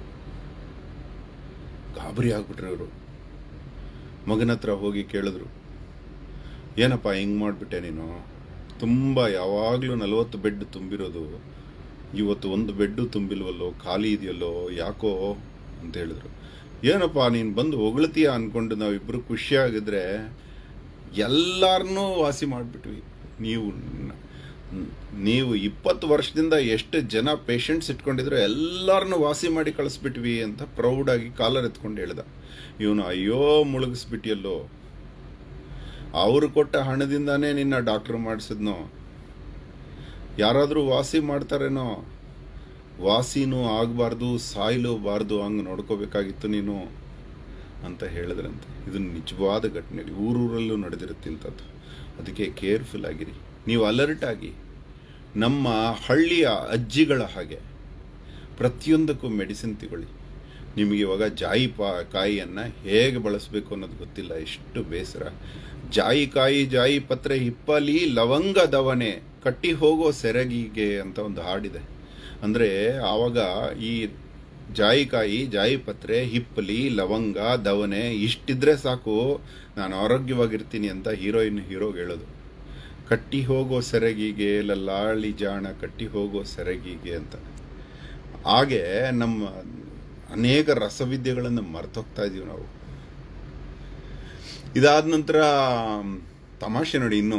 ಗಾಬರಿ ಆಗ್ಬಿಟ್ರು ಇವರು. ಮಗನ ಹತ್ರ ಹೋಗಿ ಕೇಳಿದ್ರು, ಏನಪ್ಪ ಹಿಂಗೆ ಮಾಡಿಬಿಟ್ಟೆ ನೀನು? ತುಂಬ ಯಾವಾಗಲೂ ನಲವತ್ತು ಬೆಡ್ ತುಂಬಿರೋದು, ಇವತ್ತು ಒಂದು ಬೆಡ್ಡು ತುಂಬಿಲ್ವಲ್ಲೋ, ಖಾಲಿ ಇದೆಯಲ್ಲೋ, ಯಾಕೋ ಅಂತ ಹೇಳಿದ್ರು. ಏನಪ್ಪ ನೀನು ಬಂದು ಹೊಗಳ್ತೀಯ ಅಂದ್ಕೊಂಡು ನಾವಿಬ್ಬರು ಖುಷಿಯಾಗಿದ್ರೆ ಎಲ್ಲರನ್ನೂ ವಾಸಿ ಮಾಡಿಬಿಟ್ವಿ. ನೀವು ನೀವು ಇಪ್ಪತ್ತು ವರ್ಷದಿಂದ ಎಷ್ಟು ಜನ ಪೇಷಂಟ್ಸ್ ಇಟ್ಕೊಂಡಿದ್ರು ಎಲ್ಲರನ್ನೂ ವಾಸಿ ಮಾಡಿ ಕಳಿಸ್ಬಿಟ್ವಿ ಅಂತ ಪ್ರೌಡಾಗಿ ಕಾಲರ್ ಎತ್ಕೊಂಡು ಹೇಳ್ದ. ಇವನು ಅಯ್ಯೋ ಮುಳುಗಿಸ್ಬಿಟ್ಟಿಯಲ್ಲೋ, ಅವರು ಕೊಟ್ಟ ಹಣದಿಂದಾನೇ ನಿನ್ನ ಡಾಕ್ಟ್ರ್ ಮಾಡಿಸಿದ್ನೋ, ಯಾರಾದರೂ ವಾಸಿ ಮಾಡ್ತಾರೇನೋ, ವಾಸಿನೂ ಆಗಬಾರ್ದು ಸಾಯ್ಲೂಬಾರ್ದು ಹಂಗೆ ನೋಡ್ಕೋಬೇಕಾಗಿತ್ತು ನೀನು ಅಂತ ಹೇಳಿದ್ರಂತೆ. ಇದು ನಿಜವಾದ ಘಟನೆ, ಊರೂರಲ್ಲೂ ನಡೆದಿರುತ್ತೆ ಇಂಥದ್ದು. ಅದಕ್ಕೆ ಕೇರ್ಫುಲ್ ಆಗಿರಿ, ನೀವು ಅಲರ್ಟ್ ಆಗಿ. ನಮ್ಮ ಹಳ್ಳಿಯ ಅಜ್ಜಿಗಳ ಹಾಗೆ ಪ್ರತಿಯೊಂದಕ್ಕೂ ಮೆಡಿಸಿನ್ ತಗೊಳ್ಳಿ. ನಿಮಗೆ ಇವಾಗ ಜಾಯಿ ಪಾ ಕಾಯಿಯನ್ನು ಹೇಗೆ ಬಳಸಬೇಕು ಅನ್ನೋದು ಗೊತ್ತಿಲ್ಲ, ಎಷ್ಟು ಬೇಸರ. ಜಾಯಿಕಾಯಿ ಜಾಯಿ ಪತ್ರೆ ಹಿಪ್ಪಲಿ ಲವಂಗ ದವನೆ ಕಟ್ಟಿ ಹೋಗೋ ಸೆರಗಿಗೆ ಅಂತ ಒಂದು ಹಾಡಿದೆ. ಅಂದರೆ ಆವಾಗ ಈ ಜಾಯಿಕಾಯಿ ಜಾಯಿ ಪತ್ರೆ ಹಿಪ್ಪಲಿ ಲವಂಗ ದವನೆ ಇಷ್ಟಿದ್ರೆ ಸಾಕು ನಾನು ಆರೋಗ್ಯವಾಗಿರ್ತೀನಿ ಅಂತ ಹೀರೋಯಿನ್ ಹೀರೋಗೆ ಹೇಳೋದು. ಕಟ್ಟಿ ಹೋಗೋ ಸೆರಗಿಗೆ ಲಲ್ಲಾಳಿ ಜಾಣ ಕಟ್ಟಿ ಹೋಗೋ ಸೆರಗಿಗೆ ಅಂತ. ಹಾಗೆ ನಮ್ಮ ಅನೇಕ ರಸವಿದ್ಯೆಗಳನ್ನು ಮರ್ತೋಗ್ತಾ ಇದ್ದೀವಿ ನಾವು. ಇದಾದ ನಂತರ ತಮಾಷೆ ನೋಡಿ, ಇನ್ನು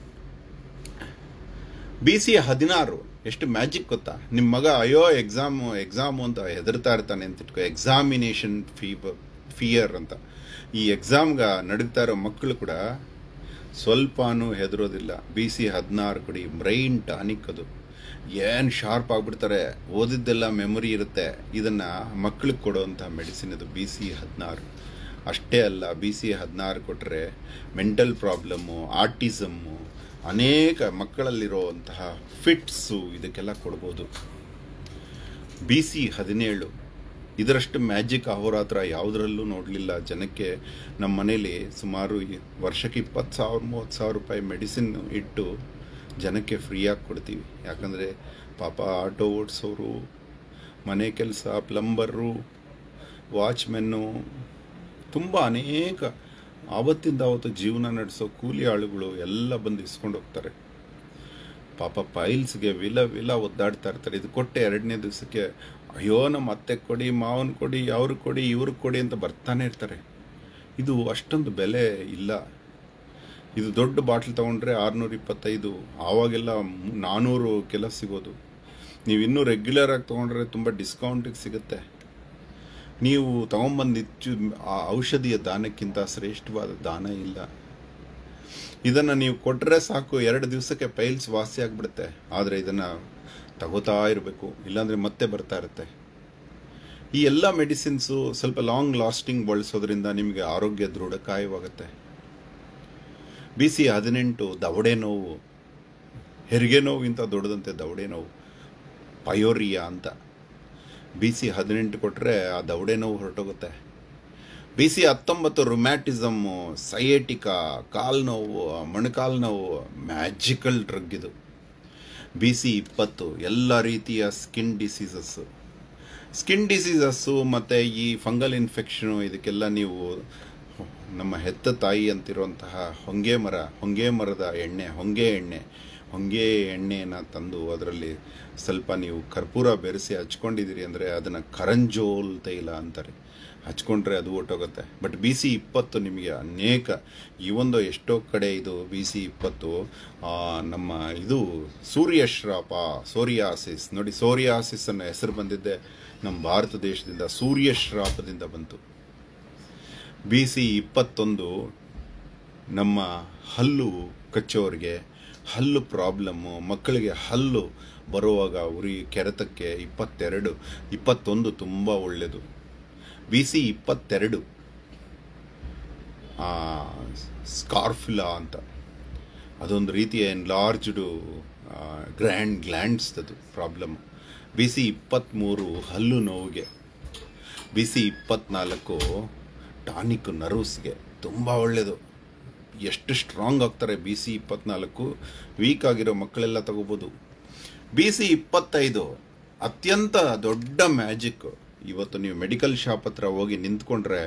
ಬಿ ಸಿ ಹದಿನಾರು ಎಷ್ಟು ಮ್ಯಾಜಿಕ್ ಗೊತ್ತಾ? ನಿಮ್ಮ ಮಗ ಅಯ್ಯೋ ಎಕ್ಸಾಮು ಎಕ್ಸಾಮು ಅಂತ ಹೆದರ್ತಾ ಇರ್ತಾನೆ ಅಂತ ಇಟ್ಕೋ, ಎಕ್ಸಾಮಿನೇಷನ್ ಫೀವರ್ ಫಿಯರ್ ಅಂತ. ಈ ಎಕ್ಸಾಮ್ಗ ನಡೀತಾ ಇರೋ ಮಕ್ಕಳು ಕೂಡ ಸ್ವಲ್ಪನೂ ಹೆದರೋದಿಲ್ಲ. ಬಿ ಸಿ ಹದಿನಾರು ಕೊಡಿ, ಬ್ರೈನ್ ಟಾನಿಕ್ ಅದು. ಏನು ಶಾರ್ಪ್ ಆಗಿಬಿಡ್ತಾರೆ, ಓದಿದ್ದೆಲ್ಲ ಮೆಮೊರಿ ಇರುತ್ತೆ. ಇದನ್ನು ಮಕ್ಕಳಿಗೆ ಕೊಡುವಂಥ ಮೆಡಿಸಿನ್ ಇದು ಬಿ ಸಿ ಹದಿನಾರು. ಅಷ್ಟೇ ಅಲ್ಲ, ಬಿ ಸಿ ಹದಿನಾರು ಕೊಟ್ಟರೆ ಮೆಂಟಲ್ ಪ್ರಾಬ್ಲಮ್ಮು, ಆಟಿಸಮ್ಮು, ಅನೇಕ ಮಕ್ಕಳಲ್ಲಿರುವಂತಹ ಫಿಟ್ಸು ಇದಕ್ಕೆಲ್ಲ ಕೊಡ್ಬೋದು. ಬಿ ಸಿ ಹದಿನೇಳು ಇದರಷ್ಟು ಮ್ಯಾಜಿಕ್ ಅಹೋರಾತ್ರ ಯಾವುದರಲ್ಲೂ ನೋಡಲಿಲ್ಲ. ಜನಕ್ಕೆ ನಮ್ಮ ಮನೇಲಿ ಸುಮಾರು ವರ್ಷಕ್ಕೆ ಇಪ್ಪತ್ತು ಸಾವಿರ ಮೂವತ್ತು ಸಾವಿರ ರೂಪಾಯಿ ಮೆಡಿಸಿನ್ ಇಟ್ಟು ಜನಕ್ಕೆ ಫ್ರೀಯಾಗಿ ಕೊಡ್ತೀವಿ. ಯಾಕಂದರೆ ಪಾಪ ಆಟೋ ಓಡಿಸೋರು, ಮನೆ ಕೆಲಸ, ಪ್ಲಂಬರು, ವಾಚ್ಮೆನ್ನು, ತುಂಬ ಅನೇಕ ಆವತ್ತಿಂದ ಆವತ್ತು ಜೀವನ ನಡೆಸೋ ಕೂಲಿ ಆಳುಗಳು ಎಲ್ಲ ಬಂದು ಇಸ್ಕೊಂಡು ಹೋಗ್ತಾರೆ. ಪಾಪ ಪೈಲ್ಸ್ಗೆ ವಿಲ ವಿಲ ಒದ್ದಾಡ್ತಾ ಇರ್ತಾರೆ. ಇದು ಕೊಟ್ಟೆ ಎರಡನೇ ದಿವಸಕ್ಕೆ ಅಯ್ಯೋ ನಮ್ಮ ಅತ್ತೆ ಕೊಡಿ, ಮಾವನ ಕೊಡಿ, ಅವ್ರಿಗೆ ಕೊಡಿ, ಇವ್ರಿಗೆ ಕೊಡಿ ಅಂತ ಬರ್ತಾನೆ ಇರ್ತಾರೆ. ಇದು ಅಷ್ಟೊಂದು ಬೆಲೆ ಇಲ್ಲ. ಇದು ದೊಡ್ಡ ಬಾಟ್ಲ್ ತೊಗೊಂಡ್ರೆ ಆರುನೂರ ಇಪ್ಪತ್ತೈದು, ಆವಾಗೆಲ್ಲ ನಾನ್ನೂರು ಕೆಲ ಸಿಗೋದು. ನೀವು ಇನ್ನೂ ರೆಗ್ಯುಲರ್ ಆಗಿ ತೊಗೊಂಡ್ರೆ ತುಂಬ ಡಿಸ್ಕೌಂಟಿಗೆ ಸಿಗುತ್ತೆ. ನೀವು ತೊಗೊಂಬಂದಿಚ್ಚು ಆ ಔಷಧಿಯ ದಾನಕ್ಕಿಂತ ಶ್ರೇಷ್ಠವಾದ ದಾನ ಇಲ್ಲ. ಇದನ್ನು ನೀವು ಕೊಟ್ಟರೆ ಸಾಕು, ಎರಡು ದಿವಸಕ್ಕೆ ಪೈಲ್ಸ್ ವಾಸಿ ಆಗಿಬಿಡುತ್ತೆ. ಆದರೆ ಇದನ್ನು ತಗೋತಾ ಇರಬೇಕು, ಇಲ್ಲಾಂದರೆ ಮತ್ತೆ ಬರ್ತಾ ಇರುತ್ತೆ. ಈ ಎಲ್ಲ ಮೆಡಿಸಿನ್ಸು ಸ್ವಲ್ಪ ಲಾಂಗ್ ಲಾಸ್ಟಿಂಗ್ ಬಳಸೋದ್ರಿಂದ ನಿಮಗೆ ಆರೋಗ್ಯ ದೃಢಕಾಯವಾಗುತ್ತೆ. ಬಿ ಸಿ ಹದಿನೆಂಟು ದವಡೆ ನೋವು, ಹೆರಿಗೆ ನೋವಿಗಿಂತ ದೊಡ್ಡದಂತೆ ದವಡೆ ನೋವು, ಪಯೋರಿಯಾ ಅಂತ. ಬಿ ಸಿ ಹದಿನೆಂಟು ಕೊಟ್ಟರೆ ಆ ದವಡೆ ನೋವು ಹೊರಟೋಗುತ್ತೆ. ಬಿ ಸಿ ಹತ್ತೊಂಬತ್ತು ರುಮ್ಯಾಟಿಸಮ್ಮು, ಸೈಯೇಟಿಕಾ, ಕಾಲು ನೋವು, ಮೊಣಕಾಲು ನೋವು, ಮ್ಯಾಜಿಕಲ್ ಡ್ರಗ್ ಇದು. ಬಿ ಸಿ ಇಪ್ಪತ್ತು ಎಲ್ಲ ರೀತಿಯ ಸ್ಕಿನ್ ಡಿಸೀಸಸ್ಸು ಸ್ಕಿನ್ ಡಿಸೀಸಸ್ಸು ಮತ್ತು ಈ ಫಂಗಲ್ ಇನ್ಫೆಕ್ಷನು, ಇದಕ್ಕೆಲ್ಲ ನೀವು ನಮ್ಮ ಹೆತ್ತ ತಾಯಿ ಅಂತಿರುವಂತಹ ಹೊಂಗೆ ಮರ ಹೊಂಗೆ ಮರದ ಎಣ್ಣೆ ಹೊಂಗೆ ಎಣ್ಣೆ ಹೊಂಗೆ ಎಣ್ಣೆಯನ್ನು ತಂದು ಅದರಲ್ಲಿ ಸ್ವಲ್ಪ ನೀವು ಕರ್ಪೂರ ಬೆರೆಸಿ ಹಚ್ಕೊಂಡಿದ್ದೀರಿ ಅಂದರೆ ಅದನ್ನು ಕರಂಜೋಲ್ ತೈಲ ಅಂತಾರೆ. ಹಚ್ಕೊಂಡ್ರೆ ಅದು ಹೊಟ್ಟೋಗುತ್ತೆ. ಬಟ್ ಬಿ ಸಿ ಇಪ್ಪತ್ತು ನಿಮಗೆ ಅನೇಕ ಈ ಒಂದು ಎಷ್ಟೋ ಕಡೆ ಇದು ಬಿ ಸಿ ಇಪ್ಪತ್ತು ನಮ್ಮ ಇದು ಸೂರ್ಯಶ್ರಾಪ, ಸೋರಿಯಾಸಿಸ್ ನೋಡಿ, ಸೋರಿಯಾಸಿಸ್ ಅನ್ನೋ ಹೆಸರು ಬಂದಿದ್ದೆ ನಮ್ಮ ಭಾರತ ದೇಶದಿಂದ, ಸೂರ್ಯಶ್ರಾಪದಿಂದ ಬಂತು. ಬಿ ಸಿ ಇಪ್ಪತ್ತೊಂದು ನಮ್ಮ ಹಲ್ಲು ಕಚ್ಚೋರಿಗೆ, ಹಲ್ಲು ಪ್ರಾಬ್ಲಮ್ಮು, ಮಕ್ಕಳಿಗೆ ಹಲ್ಲು ಬರುವಾಗ ಉರಿ ಕೆರೆತಕ್ಕೆ ಇಪ್ಪತ್ತೆರಡು ಇಪ್ಪತ್ತೊಂದು ತುಂಬ ಒಳ್ಳೆಯದು. ಬಿ ಸಿ ಇಪ್ಪತ್ತೆರಡು ಸ್ಕಾರ್ಫಿಲಾ ಅಂತ, ಅದೊಂದು ರೀತಿಯ ಎನ್ಲಾರ್ಜ್ಡು ಗ್ರ್ಯಾಂಡ್ ಗ್ಲ್ಯಾಂಡ್ಸ್ ಅದು ಪ್ರಾಬ್ಲಮ್. ಬಿ ಸಿ ಇಪ್ಪತ್ತ್ಮೂರು ಹಲ್ಲು ನೋವಿಗೆ. ಬಿ ಸಿ ಇಪ್ಪತ್ತ್ನಾಲ್ಕು ಟಾನಿಕ್ ನರ್ವ್ಸ್ಗೆ ತುಂಬ ಒಳ್ಳೆಯದು. ಎಷ್ಟು ಸ್ಟ್ರಾಂಗ್ ಆಗ್ತಾರೆ ಬಿ ಸಿ ಇಪ್ಪತ್ತ್ನಾಲ್ಕು, ವೀಕ್ ಆಗಿರೋ ಮಕ್ಕಳೆಲ್ಲ ತಗೋಬೋದು. ಬಿ ಸಿ ಇಪ್ಪತ್ತೈದು ಅತ್ಯಂತ ದೊಡ್ಡ ಮ್ಯಾಜಿಕ್. ಇವತ್ತು ನೀವು ಮೆಡಿಕಲ್ ಶಾಪ್ ಹತ್ರ ಹೋಗಿ ನಿಂತ್ಕೊಂಡ್ರೆ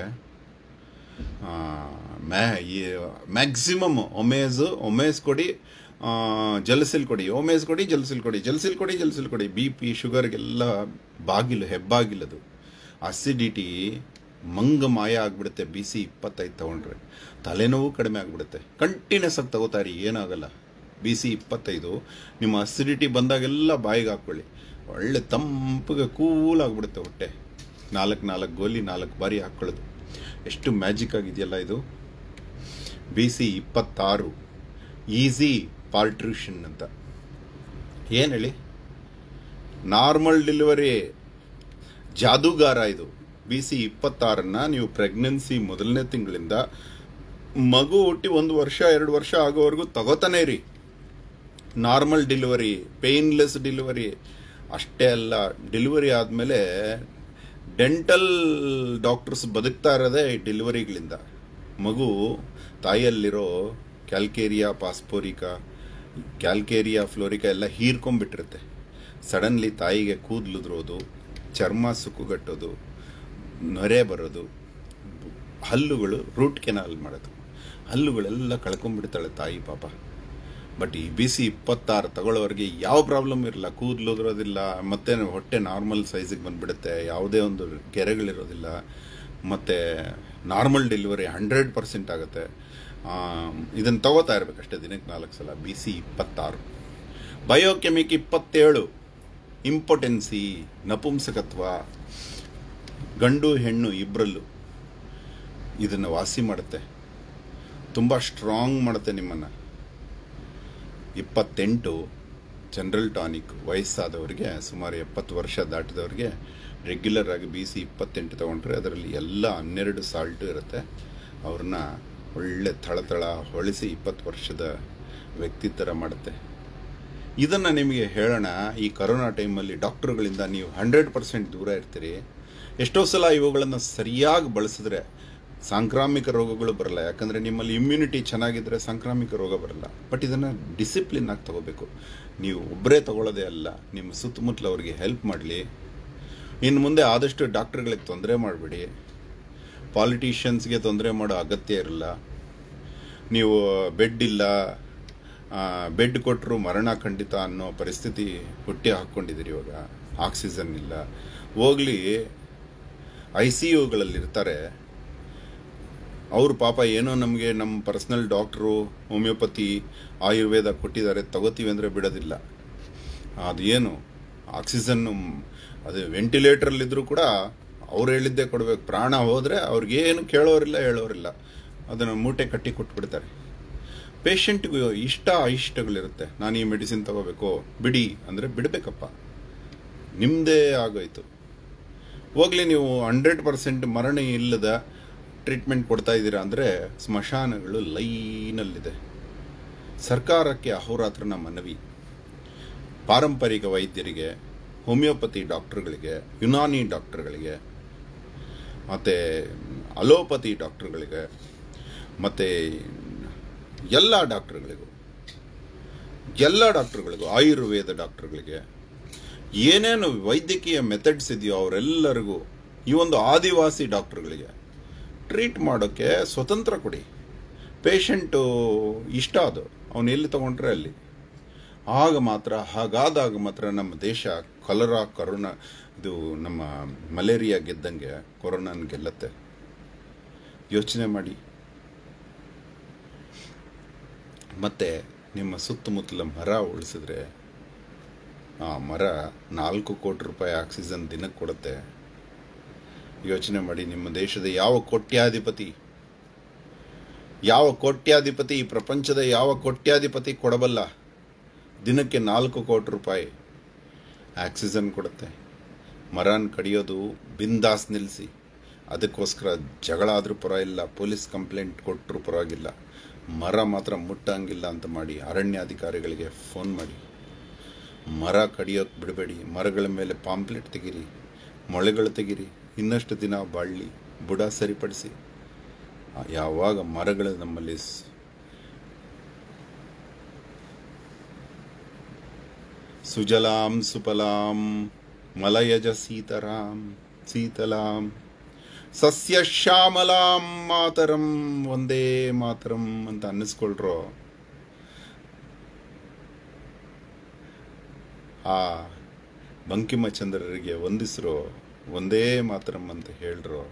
ಮ್ಯಾ ಮ್ಯಾಕ್ಸಿಮಮ್ ಒಮೇಝ್ ಒಮೇಸ್ ಕೊಡಿ, ಜಲಸಿಲ್ ಕೊಡಿ, ಓಮೇಸ್ ಕೊಡಿ, ಜಲಸಿಲ್ ಕೊಡಿ, ಜಲಸಿಲ್ ಕೊಡಿ, ಜಲಸಿಲ್ ಕೊಡಿ. ಬಿ ಪಿ ಶುಗರ್ಗೆಲ್ಲ ಬಾಗಿಲು ಹೆಬ್ಬಾಗಿಲದು. ಅಸಿಡಿಟಿ ಮಂಗ ಮಾಯ ಆಗಿಬಿಡುತ್ತೆ ಬಿ ಸಿ ಇಪ್ಪತ್ತೈದು ತೊಗೊಂಡ್ರೆ. ತಲೆನೋವು ಕಡಿಮೆ ಆಗಿಬಿಡುತ್ತೆ. ಕಂಟಿನ್ಯೂಸ್ ಆಗಿ ತಗೋತಾರಿ, ಏನಾಗಲ್ಲ. ಬಿ ಸಿ ಇಪ್ಪತ್ತೈದು ನಿಮ್ಮ ಅಸಿಡಿಟಿ ಬಂದಾಗೆಲ್ಲ ಬಾಯಿಗೆ ಹಾಕ್ಕೊಳ್ಳಿ, ಒಳ್ಳೆ ತಂಪಿಗೆ ಕೂಲ್ ಆಗಿಬಿಡುತ್ತೆ ಹೊಟ್ಟೆ. ನಾಲ್ಕು ನಾಲ್ಕು ಗೋಲಿ ನಾಲ್ಕು ಬಾರಿ ಹಾಕ್ಕೊಳ್ಳೋದು. ಎಷ್ಟು ಮ್ಯಾಜಿಕ್ ಆಗಿದೆಯಲ್ಲ ಇದು. ಬಿ ಸಿ ಇಪ್ಪತ್ತಾರು ಈಸಿ ಪಾರ್ಟ್ರಿಷನ್ ಅಂತ. ಏನು ಹೇಳಿ, ನಾರ್ಮಲ್ ಡೆಲಿವರಿ ಜಾದೂಗಾರ ಇದು. ಬಿ ಸಿ ಇಪ್ಪತ್ತಾರನ್ನು ನೀವು ಪ್ರೆಗ್ನೆನ್ಸಿ ಮೊದಲನೇ ತಿಂಗಳಿಂದ ಮಗು ಹುಟ್ಟಿ ಒಂದು ವರ್ಷ ಎರಡು ವರ್ಷ ಆಗೋವರೆಗೂ ತಗೋತಾನೆ ಇರಿ. Normal delivery, painless delivery. ಅಷ್ಟೇ ಅಲ್ಲ, ಡೆಲಿವರಿ ಆದಮೇಲೆ ಡೆಂಟಲ್ ಡಾಕ್ಟರ್ಸ್ ಬದುಕ್ತಾ ಇರೋದೇ ಡೆಲಿವರಿಗಳಿಂದ. ಮಗು ತಾಯಿಯಲ್ಲಿರೋ ಕ್ಯಾಲ್ಕೇರಿಯಾ ಪಾಸ್ಪೋರಿಕಾ, ಕ್ಯಾಲ್ಕೇರಿಯಾ ಫ್ಲೋರಿಕಾ ಎಲ್ಲ ಹೀರ್ಕೊಂಡ್ಬಿಟ್ಟಿರುತ್ತೆ. ಸಡನ್ಲಿ ತಾಯಿಗೆ ಕೂದಲುದ್ರೋದು, ಚರ್ಮ ಸುಕ್ಕುಗಟ್ಟೋದು, ನೊರೆ ಬರೋದು, ಹಲ್ಲುಗಳು ರೂಟ್ ಕೆನಾಲ್ ಮಾಡೋದು, ಹಲ್ಲುಗಳೆಲ್ಲ ಕಳ್ಕೊಂಡ್ಬಿಡ್ತಾಳೆ ತಾಯಿ ಪಾಪ. ಬಟ್ ಈ ಬಿ ಸಿ ಇಪ್ಪತ್ತಾರು ತಗೊಳ್ಳೋರಿಗೆ ಯಾವ ಪ್ರಾಬ್ಲಮ್ ಇರಲ್ಲ, ಕೂದಲುದ್ರೋದಿಲ್ಲ, ಮತ್ತೆ ಹೊಟ್ಟೆ ನಾರ್ಮಲ್ ಸೈಜಿಗೆ ಬಂದುಬಿಡುತ್ತೆ, ಯಾವುದೇ ಒಂದು ಗೆರೆಗಳಿರೋದಿಲ್ಲ, ಮತ್ತು ನಾರ್ಮಲ್ ಡೆಲಿವರಿ ಹಂಡ್ರೆಡ್ ಪರ್ಸೆಂಟ್ ಆಗುತ್ತೆ. ಇದನ್ನು ತಗೋತಾ ಇರಬೇಕಷ್ಟೇ ದಿನಕ್ಕೆ ನಾಲ್ಕು ಸಲ. ಬಿ ಸಿ ಇಪ್ಪತ್ತಾರು, ಬಯೋಕೆಮಿಕ್ ಇಪ್ಪತ್ತೇಳು, ಇಂಪೊಟೆನ್ಸಿ ನಪುಂಸಕತ್ವ ಗಂಡು ಹೆಣ್ಣು ಇಬ್ಬರಲ್ಲೂ ಇದನ್ನು ವಾಸಿ ಮಾಡುತ್ತೆ, ತುಂಬ ಸ್ಟ್ರಾಂಗ್ ಮಾಡುತ್ತೆ ನಿಮ್ಮನ್ನು. ಇಪ್ಪತ್ತೆಂಟು ಜನರಲ್ ಟಾನಿಕ್, ವಯಸ್ಸಾದವರಿಗೆ ಸುಮಾರು ಎಪ್ಪತ್ತು ವರ್ಷ ದಾಟಿದವ್ರಿಗೆ ರೆಗ್ಯುಲರ್ ಆಗಿ ಬಿ ಸಿ ಇಪ್ಪತ್ತೆಂಟು ತೊಗೊಂಡ್ರೆ ಅದರಲ್ಲಿ ಎಲ್ಲ ಹನ್ನೆರಡು ಸಾಲ್ಟು ಇರುತ್ತೆ. ಅವ್ರನ್ನ ಒಳ್ಳೆ ಥಳಥಳ ಹೊಳಿಸಿ ಇಪ್ಪತ್ತು ವರ್ಷದ ವ್ಯಕ್ತಿ ಥರ ಮಾಡುತ್ತೆ. ಇದನ್ನು ನಿಮಗೆ ಹೇಳೋಣ, ಈ ಕರೋನಾ ಟೈಮಲ್ಲಿ ಡಾಕ್ಟ್ರುಗಳಿಂದ ನೀವು ಹಂಡ್ರೆಡ್ ಪರ್ಸೆಂಟ್ ದೂರ ಇರ್ತೀರಿ. ಎಷ್ಟೋ ಸಲ ಇವುಗಳನ್ನು ಸರಿಯಾಗಿ ಬಳಸಿದ್ರೆ ಸಾಂಕ್ರಾಮಿಕ ರೋಗಗಳು ಬರಲ್ಲ, ಯಾಕಂದರೆ ನಿಮ್ಮಲ್ಲಿ ಇಮ್ಯುನಿಟಿ ಚೆನ್ನಾಗಿದ್ದರೆ ಸಾಂಕ್ರಾಮಿಕ ರೋಗ ಬರಲ್ಲ. ಬಟ್ ಇದನ್ನು ಡಿಸಿಪ್ಲಿನ್ ಆಗಿ ತಗೋಬೇಕು. ನೀವು ಒಬ್ಬರೇ ತಗೊಳ್ಳೋದೇ ಅಲ್ಲ, ನಿಮ್ಮ ಸುತ್ತಮುತ್ತಲು ಅವರಿಗೆ ಹೆಲ್ಪ್ ಮಾಡಲಿ. ಇನ್ನು ಮುಂದೆ ಆದಷ್ಟು ಡಾಕ್ಟ್ರುಗಳಿಗೆ ತೊಂದರೆ ಮಾಡಬೇಡಿ, ಪಾಲಿಟಿಷಿಯನ್ಸ್ಗೆ ತೊಂದರೆ ಮಾಡೋ ಅಗತ್ಯ ಇರಲ್ಲ. ನೀವು ಬೆಡ್ ಇಲ್ಲ, ಬೆಡ್ ಕೊಟ್ಟರು ಮರಣ ಖಂಡಿತ ಅನ್ನೋ ಪರಿಸ್ಥಿತಿ ಹುಟ್ಟಿ ಹಾಕ್ಕೊಂಡಿದ್ದೀರಿ. ಇವಾಗ ಆಕ್ಸಿಜನ್ ಇಲ್ಲ, ಹೋಗಲಿ ಐ ಸಿ ಯುಗಳಲ್ಲಿರ್ತಾರೆ ಅವರು. ಪಾಪ ಏನೋ ನಮಗೆ ನಮ್ಮ ಪರ್ಸ್ನಲ್ ಡಾಕ್ಟ್ರು ಹೋಮಿಯೋಪತಿ ಆಯುರ್ವೇದ ಕೊಟ್ಟಿದ್ದಾರೆ, ತಗೋತೀವಿ ಅಂದರೆ ಬಿಡೋದಿಲ್ಲ. ಅದು ಏನು ಆಕ್ಸಿಜನ್ನು ಅದು ವೆಂಟಿಲೇಟ್ರಲ್ಲಿದ್ದರೂ ಕೂಡ ಅವ್ರು ಹೇಳಿದ್ದೇ ಕೊಡಬೇಕು. ಪ್ರಾಣ ಹೋದರೆ ಅವ್ರಿಗೇನು ಕೇಳೋರಿಲ್ಲ ಹೇಳೋರಿಲ್ಲ, ಅದನ್ನು ಮೂಟೆ ಕಟ್ಟಿ ಕೊಟ್ಬಿಡ್ತಾರೆ. ಪೇಷಂಟ್ಗೂ ಇಷ್ಟ ಇಷ್ಟಗಳಿರುತ್ತೆ. ನಾನು ಈ ಮೆಡಿಸಿನ್ ತಗೋಬೇಕು ಬಿಡಿ ಅಂದರೆ ಬಿಡಬೇಕಪ್ಪ, ನಿಮ್ಮದೇ ಆಗೋಯ್ತು. ಹೋಗಲಿ ನೀವು ಹಂಡ್ರೆಡ್ ಪರ್ಸೆಂಟ್ ಮರಣ ಇಲ್ಲದ ಟ್ರೀಟ್ಮೆಂಟ್ ಕೊಡ್ತಾ ಇದ್ದೀರಾ ಅಂದರೆ ಸ್ಮಶಾನಗಳು ಲೈನಲ್ಲಿದೆ. ಸರ್ಕಾರಕ್ಕೆ ಅಹೋರಾತ್ರನ ಮನವಿ, ಪಾರಂಪರಿಕ ವೈದ್ಯರಿಗೆ, ಹೋಮಿಯೋಪತಿ ಡಾಕ್ಟ್ರುಗಳಿಗೆ, ಯುನಾನಿ ಡಾಕ್ಟ್ರುಗಳಿಗೆ, ಮತ್ತು ಅಲೋಪತಿ ಡಾಕ್ಟ್ರುಗಳಿಗೆ, ಮತ್ತು ಎಲ್ಲ ಡಾಕ್ಟ್ರುಗಳಿಗೂ ಎಲ್ಲ ಡಾಕ್ಟ್ರುಗಳಿಗೂ ಆಯುರ್ವೇದ ಡಾಕ್ಟ್ರುಗಳಿಗೆ ಏನೇನು ವೈದ್ಯಕೀಯ ಮೆಥಡ್ಸ್ ಇದೆಯೋ ಅವರೆಲ್ಲರಿಗೂ, ಈ ಒಂದು ಆದಿವಾಸಿ ಡಾಕ್ಟ್ರುಗಳಿಗೆ ಟ್ರೀಟ್ ಮಾಡೋಕ್ಕೆ ಸ್ವತಂತ್ರ ಕೊಡಿ. ಪೇಷಂಟು ಇಷ್ಟ ಅದು ಅವನು ಎಲ್ಲಿ ತೊಗೊಂಡ್ರೆ ಅಲ್ಲಿ. ಆಗ ಮಾತ್ರ ಹಾಗಾದಾಗ ಮಾತ್ರ ನಮ್ಮ ದೇಶ ಕಲರಾ ಕರೋನಾ ಇದು ನಮ್ಮ ಮಲೇರಿಯಾ ಗೆದ್ದಂಗೆ ಕೊರೋನಾನ ಗೆಲ್ಲತ್ತೆ. ಯೋಚನೆ ಮಾಡಿ. ಮತ್ತು ನಿಮ್ಮ ಸುತ್ತಮುತ್ತಲ ಮರ ಉಳಿಸಿದ್ರೆ ಆ ಮರ ನಾಲ್ಕು ಕೋಟಿ ರೂಪಾಯಿ ಆಕ್ಸಿಜನ್ ದಿನಕ್ಕೆ ಕೊಡುತ್ತೆ. ಯೋಚನೆ ಮಾಡಿ, ನಿಮ್ಮ ದೇಶದ ಯಾವ ಕೋಟ್ಯಾಧಿಪತಿ ಯಾವ ಕೋಟ್ಯಾಧಿಪತಿ ಈ ಪ್ರಪಂಚದ ಯಾವ ಕೋಟ್ಯಾಧಿಪತಿ ಕೊಡಬಲ್ಲ ದಿನಕ್ಕೆ ನಾಲ್ಕು ಕೋಟಿ ರೂಪಾಯಿ ಆಕ್ಸಿಜನ್ ಕೊಡುತ್ತೆ. ಮರನ ಕಡಿಯೋದು ಬಿಂದಾಸ್ ನಿಲ್ಲಿಸಿ. ಅದಕ್ಕೋಸ್ಕರ ಜಗಳ ಆದರೂ ಪರವಾಗಿಲ್ಲ, ಪೊಲೀಸ್ ಕಂಪ್ಲೇಂಟ್ ಕೊಟ್ಟರು ಪರವಾಗಿಲ್ಲ, ಮರ ಮಾತ್ರ ಮುಟ್ಟಂಗಿಲ್ಲ ಅಂತ ಮಾಡಿ ಅರಣ್ಯಾಧಿಕಾರಿಗಳಿಗೆ ಫೋನ್ ಮಾಡಿ. ಮರ ಕಡಿಯೋಕೆ ಬಿಡಬೇಡಿ. ಮರಗಳ ಮೇಲೆ ಪಾಂಪ್ಲೆಟ್ ತೆಗೀರಿ, ಮೊಳೆಗಳು ತೆಗೀರಿ, ಇನ್ನಷ್ಟು ದಿನ ಬಾಳಲಿ, ಬುಡ ಸರಿಪಡಿಸಿ. ಯಾವಾಗ ಮರಗಳು ನಮ್ಮಲ್ಲಿ ಸುಜಲಾಂ ಸುಫಲಾಂ ಮಲಯಜ ಸೀತರಾಂ ಸೀತಲಾಂ ಸಸ್ಯ ಶ್ಯಾಮಲಾಂ ಮಾತರಂ ಒಂದೇ ಮಾತರಂ ಅಂತ ಅನ್ನಿಸ್ಕೊಳ್ರೋ, ಆ ಬಂಕಿಮಚಂದ್ರರಿಗೆ ವಂದಿಸ್ರೋ, ಒಂದೇ ಮಾತರಂ ಅಂತ ಹೇಳ್ರೋ.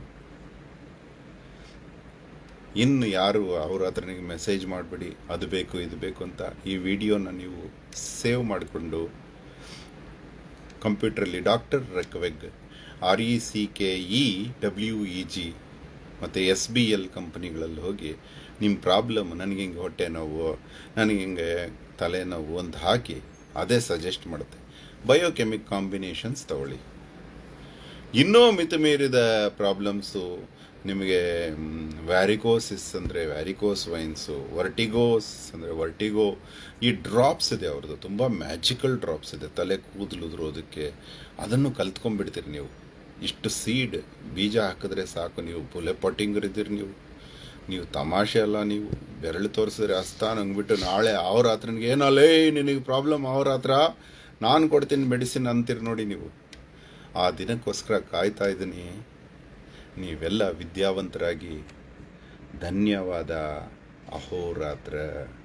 ಇನ್ನು ಯಾರು ಅವ್ರ ಹತ್ರನಿಗೆ ಮೆಸೇಜ್ ಮಾಡಬೇಡಿ, ಅದು ಬೇಕು ಇದು ಬೇಕು ಅಂತ. ಈ ವಿಡಿಯೋನ ನೀವು ಸೇವ್ ಮಾಡಿಕೊಂಡು ಕಂಪ್ಯೂಟ್ರಲ್ಲಿ doctor Reckeweg R E C K E W E G ಮತ್ತು ಎಸ್ ಬಿ ಎಲ್ ಕಂಪನಿಗಳಲ್ಲಿ ಹೋಗಿ ನಿಮ್ಮ ಪ್ರಾಬ್ಲಮ್, ನನಗೆ ಹಿಂಗೆ ಹೊಟ್ಟೆ ನೋವು, ನನಗೆ ಹಿಂಗೆ ತಲೆನೋವು ಅಂತ ಹಾಕಿ ಅದೇ ಸಜೆಸ್ಟ್ ಮಾಡುತ್ತೆ. ಬಯೋಕೆಮಿಕ್ ಕಾಂಬಿನೇಷನ್ಸ್ ತಗೊಳ್ಳಿ. ಇನ್ನೂ ಮಿತಿಮೀರಿದ ಪ್ರಾಬ್ಲಮ್ಸು ನಿಮಗೆ ವ್ಯಾರಿಕೋಸಿಸ್ ಅಂದರೆ ವ್ಯಾರಿಕೋಸ್ ವೈನ್ಸು, ವರ್ಟಿಗೋಸ್ ಅಂದರೆ ವರ್ಟಿಗೋ, ಈ ಡ್ರಾಪ್ಸ್ ಇದೆ ಅವ್ರದ್ದು, ತುಂಬ ಮ್ಯಾಜಿಕಲ್ ಡ್ರಾಪ್ಸ್ ಇದೆ ತಲೆ ಕೂದಲು ಉದುರೋದಕ್ಕೆ. ಅದನ್ನು ಕಲ್ತ್ಕೊಂಡ್ಬಿಡ್ತೀರಿ ನೀವು. ಇಷ್ಟು ಸೀಡ್ ಬೀಜ ಹಾಕಿದ್ರೆ ಸಾಕು, ನೀವು ಪುಲೆ ಪಟ್ಟಿಂಗರ್ ಇದ್ದೀರಿ ನೀವು. ನೀವು ತಮಾಷೆ ಅಲ್ಲ, ನೀವು ಬೆರಳು ತೋರಿಸಿದ್ರೆ ಹಸ್ತ ನಂಗ್ಬಿಟ್ಟು ನಾಳೆ ಅವ್ರ ಹತ್ರ ಏನಲ್ಲೇ ನಿನಗೆ ಪ್ರಾಬ್ಲಮ್, ಅವ್ರ ಹತ್ರ ನಾನು ಕೊಡ್ತೀನಿ ಮೆಡಿಸಿನ್ ಅಂತೀರಿ ನೋಡಿ ನೀವು. ಆ ದಿನಕ್ಕೋಸ್ಕರ ಕಾಯ್ತಾ ಇದ್ದೀನಿ. ನೀವೆಲ್ಲ ವಿದ್ಯಾವಂತರಾಗಿ. ಧನ್ಯವಾದ. ಅಹೋರಾತ್ರ.